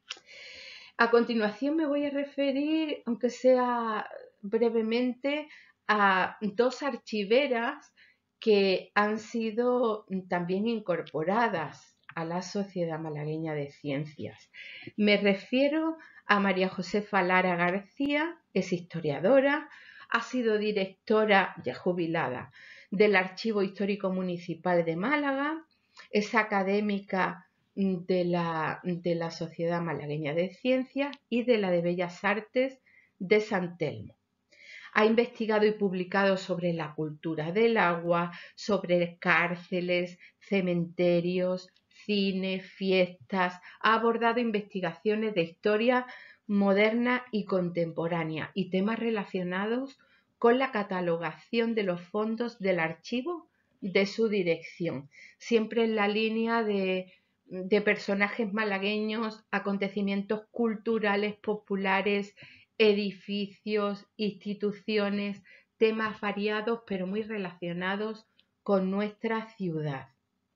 A continuación me voy a referir, aunque sea brevemente, a dos archiveras que han sido también incorporadas a la Sociedad Malagueña de Ciencias. Me refiero a María Josefa Lara García, es historiadora, ha sido directora, ya jubilada, del Archivo Histórico Municipal de Málaga, es académica de la, de la Sociedad Malagueña de Ciencias y de la de Bellas Artes de San Telmo. Ha investigado y publicado sobre la cultura del agua, sobre cárceles, cementerios, cine, fiestas. Ha abordado investigaciones de historia moderna y contemporánea y temas relacionados con la catalogación de los fondos del archivo de su dirección, siempre en la línea de, de personajes malagueños, acontecimientos culturales populares, edificios, instituciones, temas variados pero muy relacionados con nuestra ciudad.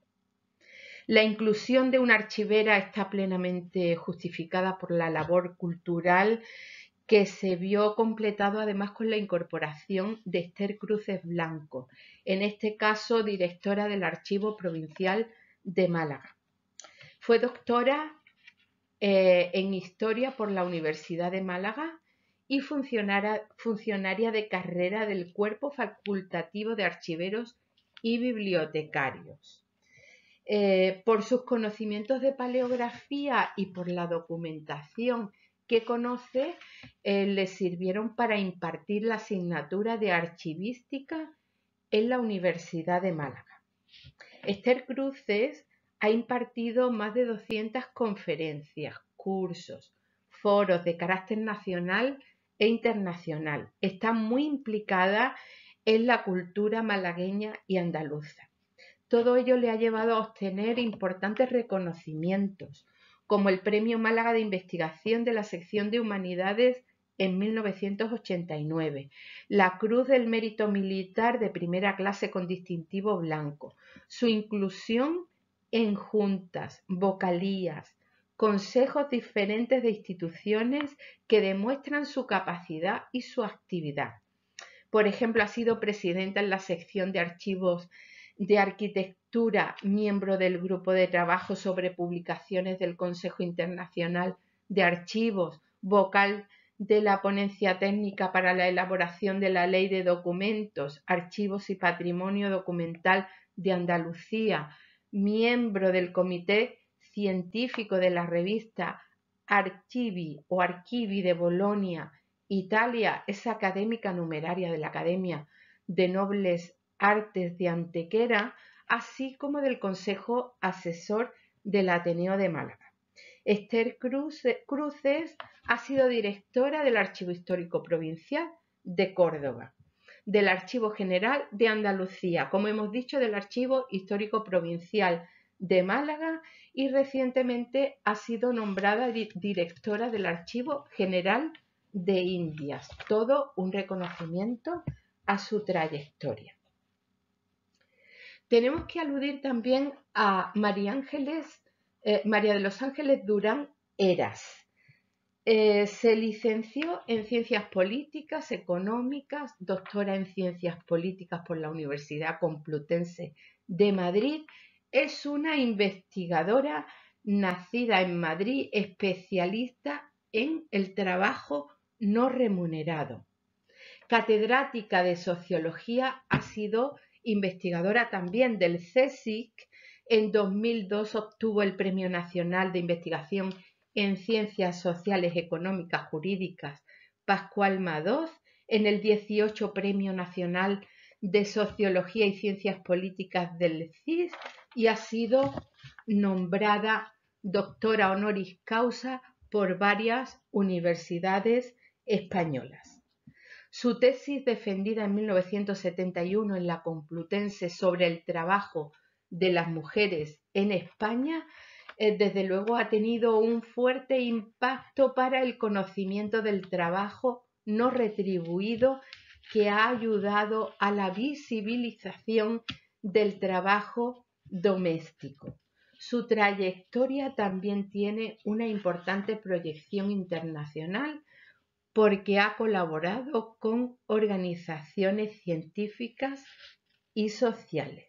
La inclusión de una archivera está plenamente justificada por la labor cultural que se vio completado además con la incorporación de Esther Cruces Blanco, en este caso directora del Archivo Provincial de Málaga. Fue doctora eh, en Historia por la Universidad de Málaga y funcionaria, funcionaria de carrera del Cuerpo Facultativo de Archiveros y Bibliotecarios. Eh, por sus conocimientos de paleografía y por la documentación que conoce, eh, le sirvieron para impartir la asignatura de archivística en la Universidad de Málaga. Esther Cruces ha impartido más de doscientas conferencias, cursos, foros de carácter nacional e internacional. Está muy implicada en la cultura malagueña y andaluza. Todo ello le ha llevado a obtener importantes reconocimientos, como el Premio Málaga de Investigación de la Sección de Humanidades en mil novecientos ochenta y nueve, la Cruz del Mérito Militar de primera clase con distintivo blanco, su inclusión en juntas, vocalías, consejos diferentes de instituciones que demuestran su capacidad y su actividad. Por ejemplo, ha sido presidenta en la sección de archivos de arquitectura, miembro del grupo de trabajo sobre publicaciones del Consejo Internacional de Archivos, vocal de la ponencia técnica para la elaboración de la Ley de Documentos, Archivos y Patrimonio Documental de Andalucía, miembro del Comité Científico de la revista Archivi o Archivi de Bolonia, Italia, es académica numeraria de la Academia de Nobles Artes de Antequera, así como del Consejo Asesor del Ateneo de Málaga. Esther Cruces ha sido directora del Archivo Histórico Provincial de Córdoba, del Archivo General de Andalucía, como hemos dicho, del Archivo Histórico Provincial de Málaga, y recientemente ha sido nombrada directora del Archivo General de Indias. Todo un reconocimiento a su trayectoria. Tenemos que aludir también a María, Ángeles, eh, María de los Ángeles Durán Heras. Eh, se licenció en Ciencias Políticas, Económicas, doctora en Ciencias Políticas por la Universidad Complutense de Madrid. Es una investigadora nacida en Madrid, especialista en el trabajo no remunerado. Catedrática de Sociología, ha sido investigadora también del CSIC. En dos mil dos obtuvo el Premio Nacional de Investigación en Ciencias Sociales, Económicas, Jurídicas Pascual Madoz, en el dieciocho Premio Nacional de Sociología y Ciencias Políticas del C I S, y ha sido nombrada doctora honoris causa por varias universidades españolas. Su tesis, defendida en mil novecientos setenta y uno en la Complutense sobre el trabajo de las mujeres en España, eh, desde luego ha tenido un fuerte impacto para el conocimiento del trabajo no retribuido, que ha ayudado a la visibilización del trabajo doméstico. Su trayectoria también tiene una importante proyección internacional, porque ha colaborado con organizaciones científicas y sociales.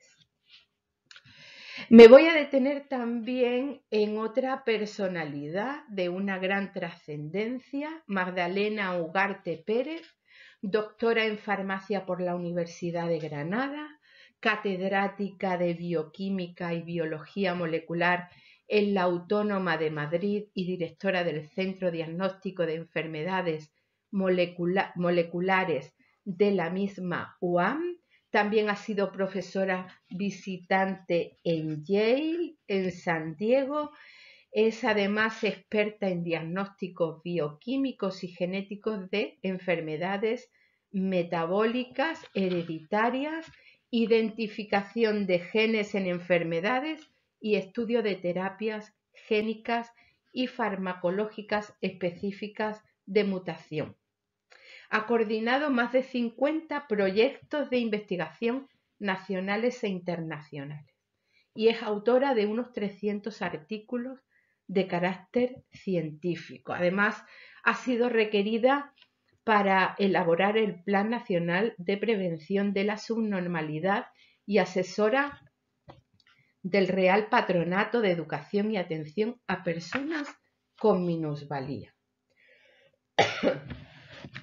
Me voy a detener también en otra personalidad de una gran trascendencia, Magdalena Ugarte Pérez, doctora en farmacia por la Universidad de Granada, catedrática de Bioquímica y Biología Molecular en la Autónoma de Madrid y directora del Centro Diagnóstico de Enfermedades Molecula- Moleculares de la misma U A M. También ha sido profesora visitante en Yale, en San Diego. Es además experta en diagnósticos bioquímicos y genéticos de enfermedades metabólicas hereditarias, identificación de genes en enfermedades y estudio de terapias génicas y farmacológicas específicas de mutación. Ha coordinado más de cincuenta proyectos de investigación nacionales e internacionales y es autora de unos trescientos artículos de carácter científico. Además, ha sido requerida para elaborar el Plan Nacional de Prevención de la Subnormalidad y asesora del Real Patronato de Educación y Atención a Personas con Minusvalía.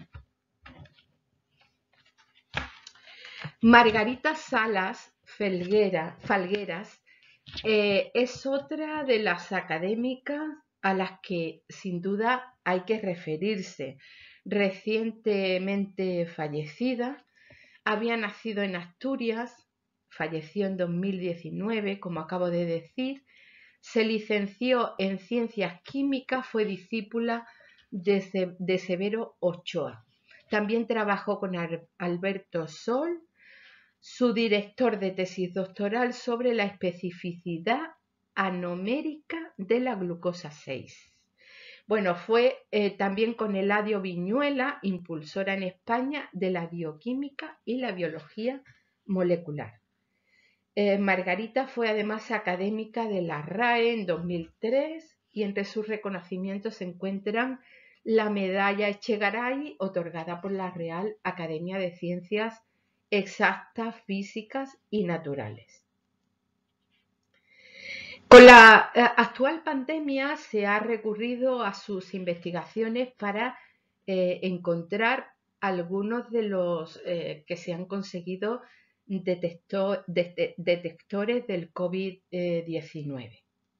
Margarita Salas Felguera, Falgueras eh, es otra de las académicas a las que sin duda hay que referirse. Recientemente fallecida, había nacido en Asturias, falleció en dos mil diecinueve, como acabo de decir, se licenció en Ciencias Químicas, fue discípula de, de Severo Ochoa. También trabajó con Alberto Sol, su director de tesis doctoral sobre la especificidad anomérica de la glucosa seis. Bueno, fue eh, también con Eladio Viñuela, impulsora en España de la bioquímica y la biología molecular. Eh, Margarita fue además académica de la R A E en dos mil tres y entre sus reconocimientos se encuentran la medalla Echegaray otorgada por la Real Academia de Ciencias Exactas, Físicas y Naturales. Con la actual pandemia se ha recurrido a sus investigaciones para eh, encontrar algunos de los eh, que se han conseguido detector, de, detectores del COVID diecinueve.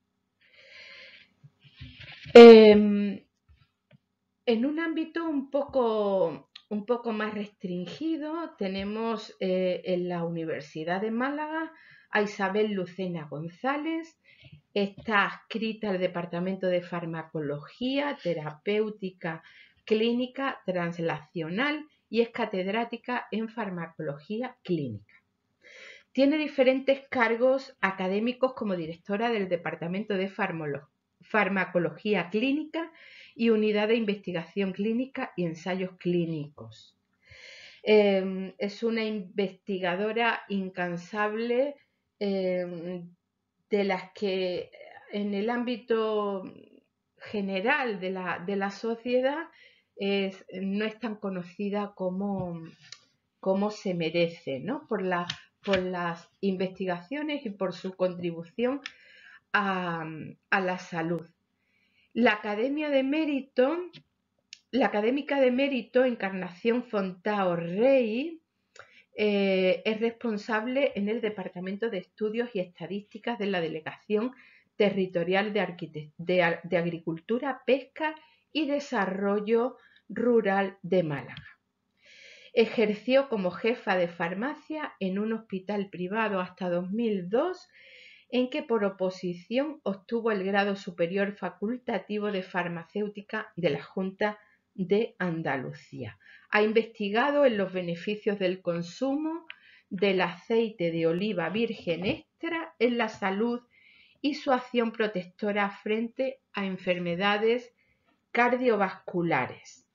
Eh, en un ámbito un poco, un poco más restringido tenemos eh, en la Universidad de Málaga a Isabel Lucena González. Está adscrita al Departamento de Farmacología, Terapéutica, Clínica Translacional y es catedrática en Farmacología Clínica. Tiene diferentes cargos académicos como directora del Departamento de Farmacología Clínica y Unidad de Investigación Clínica y Ensayos Clínicos. Eh, es una investigadora incansable eh, de las que en el ámbito general de la, de la sociedad es, no es tan conocida como, como se merece, ¿no? Por, la, por las investigaciones y por su contribución a, a la salud. La Academia de Mérito, la académica de mérito Encarnación Fontao Rey, Eh, es responsable en el Departamento de Estudios y Estadísticas de la Delegación Territorial de, de, de Agricultura, Pesca y Desarrollo Rural de Málaga. Ejerció como jefa de farmacia en un hospital privado hasta dos mil dos, en que por oposición obtuvo el grado superior facultativo de farmacéutica de la Junta de Andalucía. Ha investigado en los beneficios del consumo del aceite de oliva virgen extra en la salud y su acción protectora frente a enfermedades cardiovasculares.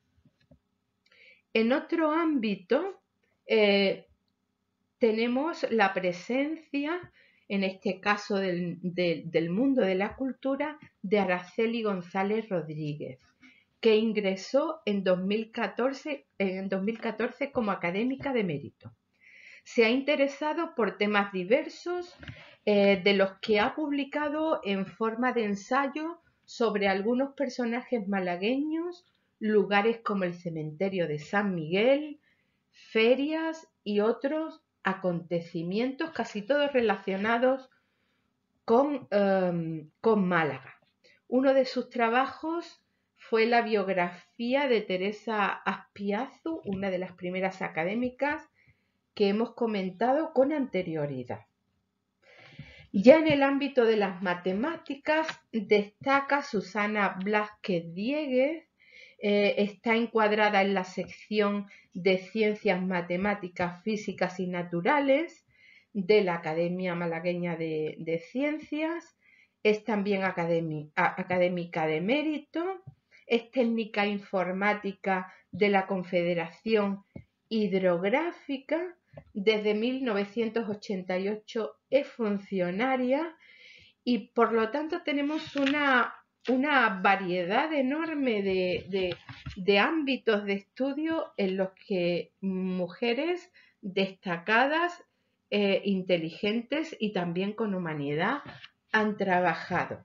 En otro ámbito eh, tenemos la presencia, en este caso del, de, del mundo de la cultura, de Araceli González Rodríguez, que ingresó en dos mil catorce, en dos mil catorce como académica de mérito. Se ha interesado por temas diversos, eh, de los que ha publicado en forma de ensayo sobre algunos personajes malagueños, lugares como el cementerio de San Miguel, ferias y otros acontecimientos, casi todos relacionados con, um, con Málaga. Uno de sus trabajos fue la biografía de Teresa Azpiazu, una de las primeras académicas que hemos comentado con anterioridad. Ya en el ámbito de las matemáticas destaca Susana Blázquez Dieguez, eh, está encuadrada en la sección de Ciencias Matemáticas, Físicas y Naturales de la Academia Malagueña de, de Ciencias, es también académica de mérito, es técnica informática de la Confederación Hidrográfica, desde mil novecientos ochenta y ocho es funcionaria y por lo tanto tenemos una, una variedad enorme de, de, de ámbitos de estudio en los que mujeres destacadas, eh, inteligentes y también con humanidad han trabajado.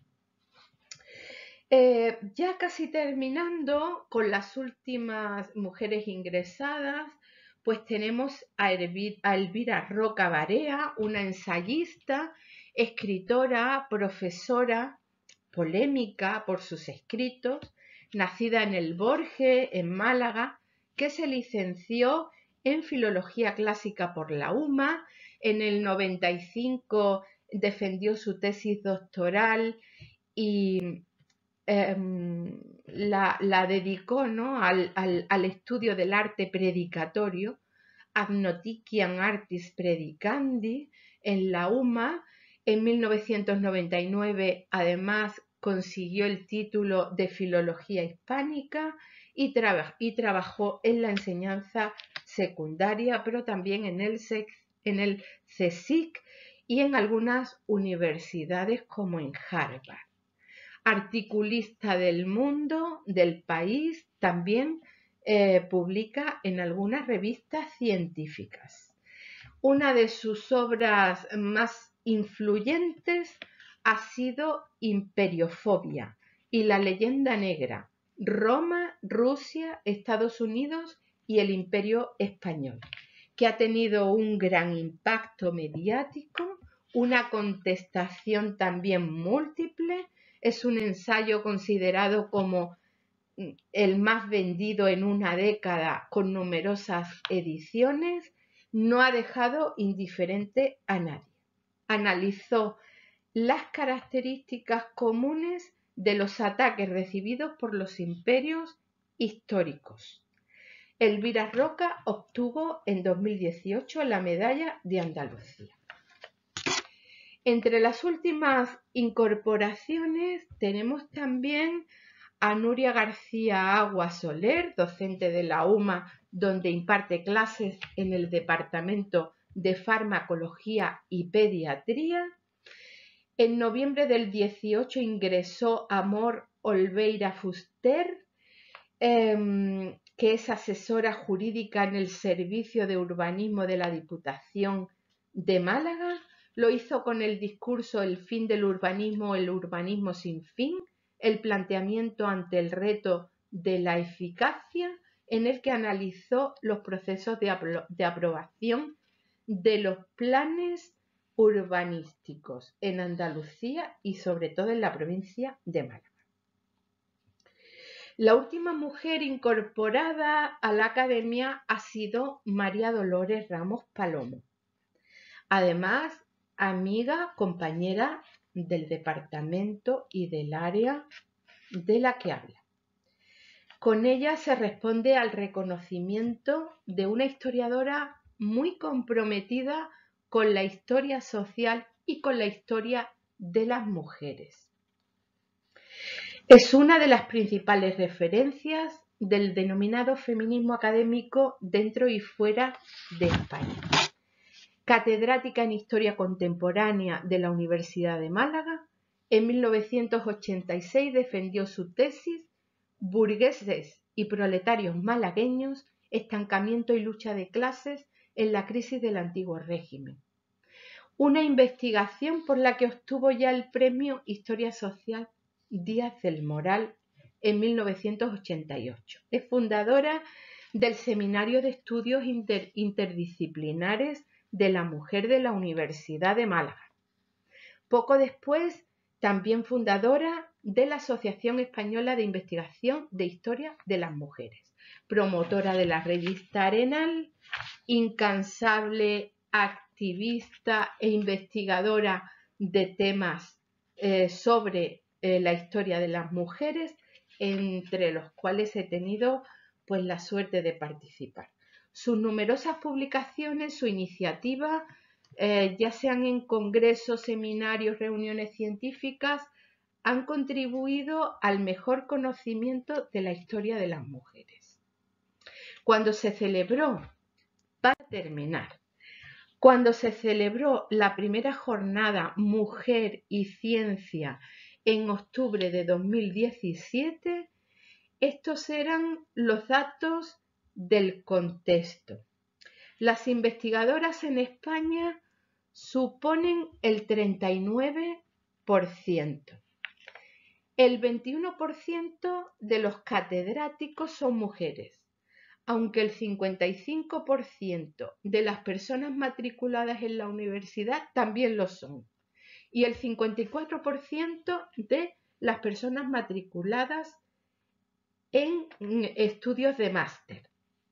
Eh, ya casi terminando con las últimas mujeres ingresadas, pues tenemos a Elvira, a Elvira Roca Barea, una ensayista, escritora, profesora, polémica por sus escritos, nacida en el Borges, en Málaga, que se licenció en Filología Clásica por la UMA. En el noventa y cinco defendió su tesis doctoral y eh, la, la dedicó, ¿no?, al, al, al estudio del arte predicatorio, Ad Noticiam Artis Predicandi, en la UMA. En mil novecientos noventa y nueve, además, consiguió el título de Filología Hispánica y, traba, y trabajó en la enseñanza secundaria, pero también en el, en el CSIC y en algunas universidades como en Harvard. Articulista del Mundo, del País, también eh, publica en algunas revistas científicas. Una de sus obras más influyentes ha sido Imperiofobia y la leyenda negra, Roma, Rusia, Estados Unidos y el Imperio Español, que ha tenido un gran impacto mediático, una contestación también múltiple. Es un ensayo considerado como el más vendido en una década, con numerosas ediciones. No ha dejado indiferente a nadie. Analizó las características comunes de los ataques recibidos por los imperios históricos. Elvira Roca obtuvo en dos mil dieciocho la medalla de Andalucía. Entre las últimas incorporaciones tenemos también a Nuria García Agua Soler, docente de la UMA, donde imparte clases en el Departamento de Farmacología y Pediatría. En noviembre del dieciocho ingresó Amor Olveira Fuster, eh, que es asesora jurídica en el Servicio de Urbanismo de la Diputación de Málaga. Lo hizo con el discurso El fin del urbanismo, el urbanismo sin fin, el planteamiento ante el reto de la eficacia, en el que analizó los procesos de, apro- de aprobación de los planes urbanísticos en Andalucía y sobre todo en la provincia de Málaga. La última mujer incorporada a la academia ha sido María Dolores Ramos Palomo. Además, amiga, compañera del departamento y del área de la que habla. Con ella se responde al reconocimiento de una historiadora muy comprometida con la historia social y con la historia de las mujeres. Es una de las principales referencias del denominado feminismo académico dentro y fuera de España. Catedrática en Historia Contemporánea de la Universidad de Málaga, en mil novecientos ochenta y seis defendió su tesis Burgueses y proletarios malagueños, estancamiento y lucha de clases en la crisis del antiguo régimen. Una investigación por la que obtuvo ya el premio Historia Social Díaz del Moral en mil novecientos ochenta y ocho. Es fundadora del Seminario de Estudios Inter- Interdisciplinares de la Mujer de la Universidad de Málaga. Poco después, también fundadora de la Asociación Española de Investigación de Historia de las Mujeres, promotora de la revista Arenal, incansable activista e investigadora de temas eh, sobre eh, la historia de las mujeres, entre los cuales he tenido pues la suerte de participar. Sus numerosas publicaciones, su iniciativa, eh, ya sean en congresos, seminarios, reuniones científicas, han contribuido al mejor conocimiento de la historia de las mujeres. Cuando se celebró, para terminar, cuando se celebró la primera jornada Mujer y Ciencia en octubre de dos mil diecisiete, estos eran los datos del contexto. Las investigadoras en España suponen el treinta y nueve por ciento. El veintiuno por ciento de los catedráticos son mujeres. aunque el cincuenta y cinco por ciento de las personas matriculadas en la universidad también lo son, y el cincuenta y cuatro por ciento de las personas matriculadas en estudios de máster.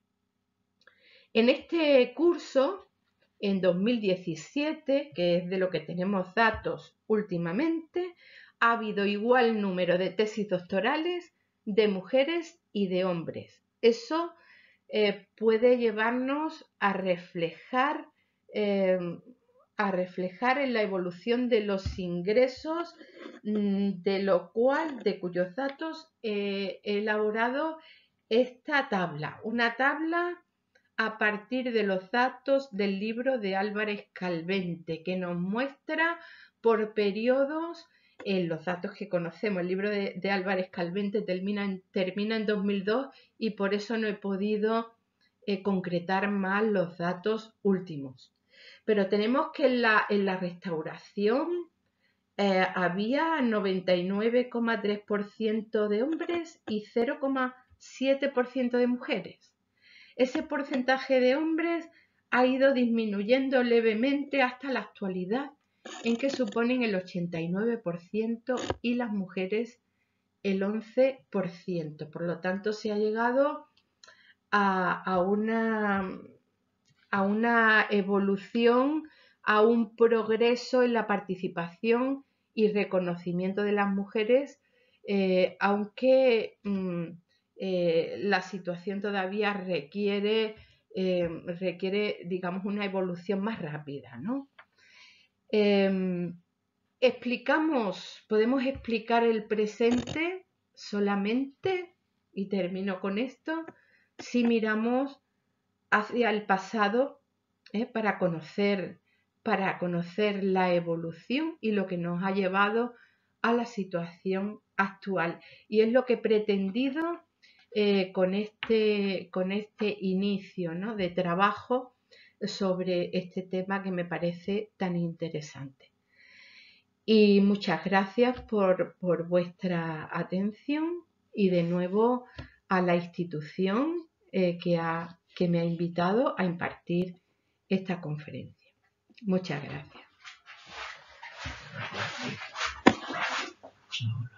En este curso, en dos mil diecisiete, que es de lo que tenemos datos últimamente, ha habido igual número de tesis doctorales de mujeres y de hombres. Eso eh, puede llevarnos a reflejar, eh, a reflejar en la evolución de los ingresos, de lo cual, de cuyos datos eh, he elaborado esta tabla, una tabla a partir de los datos del libro de Álvarez Calvente, que nos muestra por periodos, en los datos que conocemos. El libro de, de Álvarez Calvente termina en, termina en dos mil dos y por eso no he podido eh, concretar más los datos últimos. Pero tenemos que en la, en la restauración eh, había noventa y nueve coma tres por ciento de hombres y cero coma siete por ciento de mujeres. Ese porcentaje de hombres ha ido disminuyendo levemente hasta la actualidad, en que suponen el ochenta y nueve por ciento y las mujeres el once por ciento. Por lo tanto, se ha llegado a, a, una, a una evolución, a un progreso en la participación y reconocimiento de las mujeres, eh, aunque mmm, Eh, la situación todavía requiere, eh, requiere, digamos, una evolución más rápida, ¿no? Eh, explicamos, podemos explicar el presente solamente, y termino con esto, si miramos hacia el pasado, ¿eh? para conocer, para conocer la evolución y lo que nos ha llevado a la situación actual. Y es lo que he pretendido Eh, con, este, con este inicio, ¿no? de trabajo sobre este tema que me parece tan interesante. Y muchas gracias por, por vuestra atención y de nuevo a la institución eh, que, ha, que me ha invitado a impartir esta conferencia. Muchas gracias.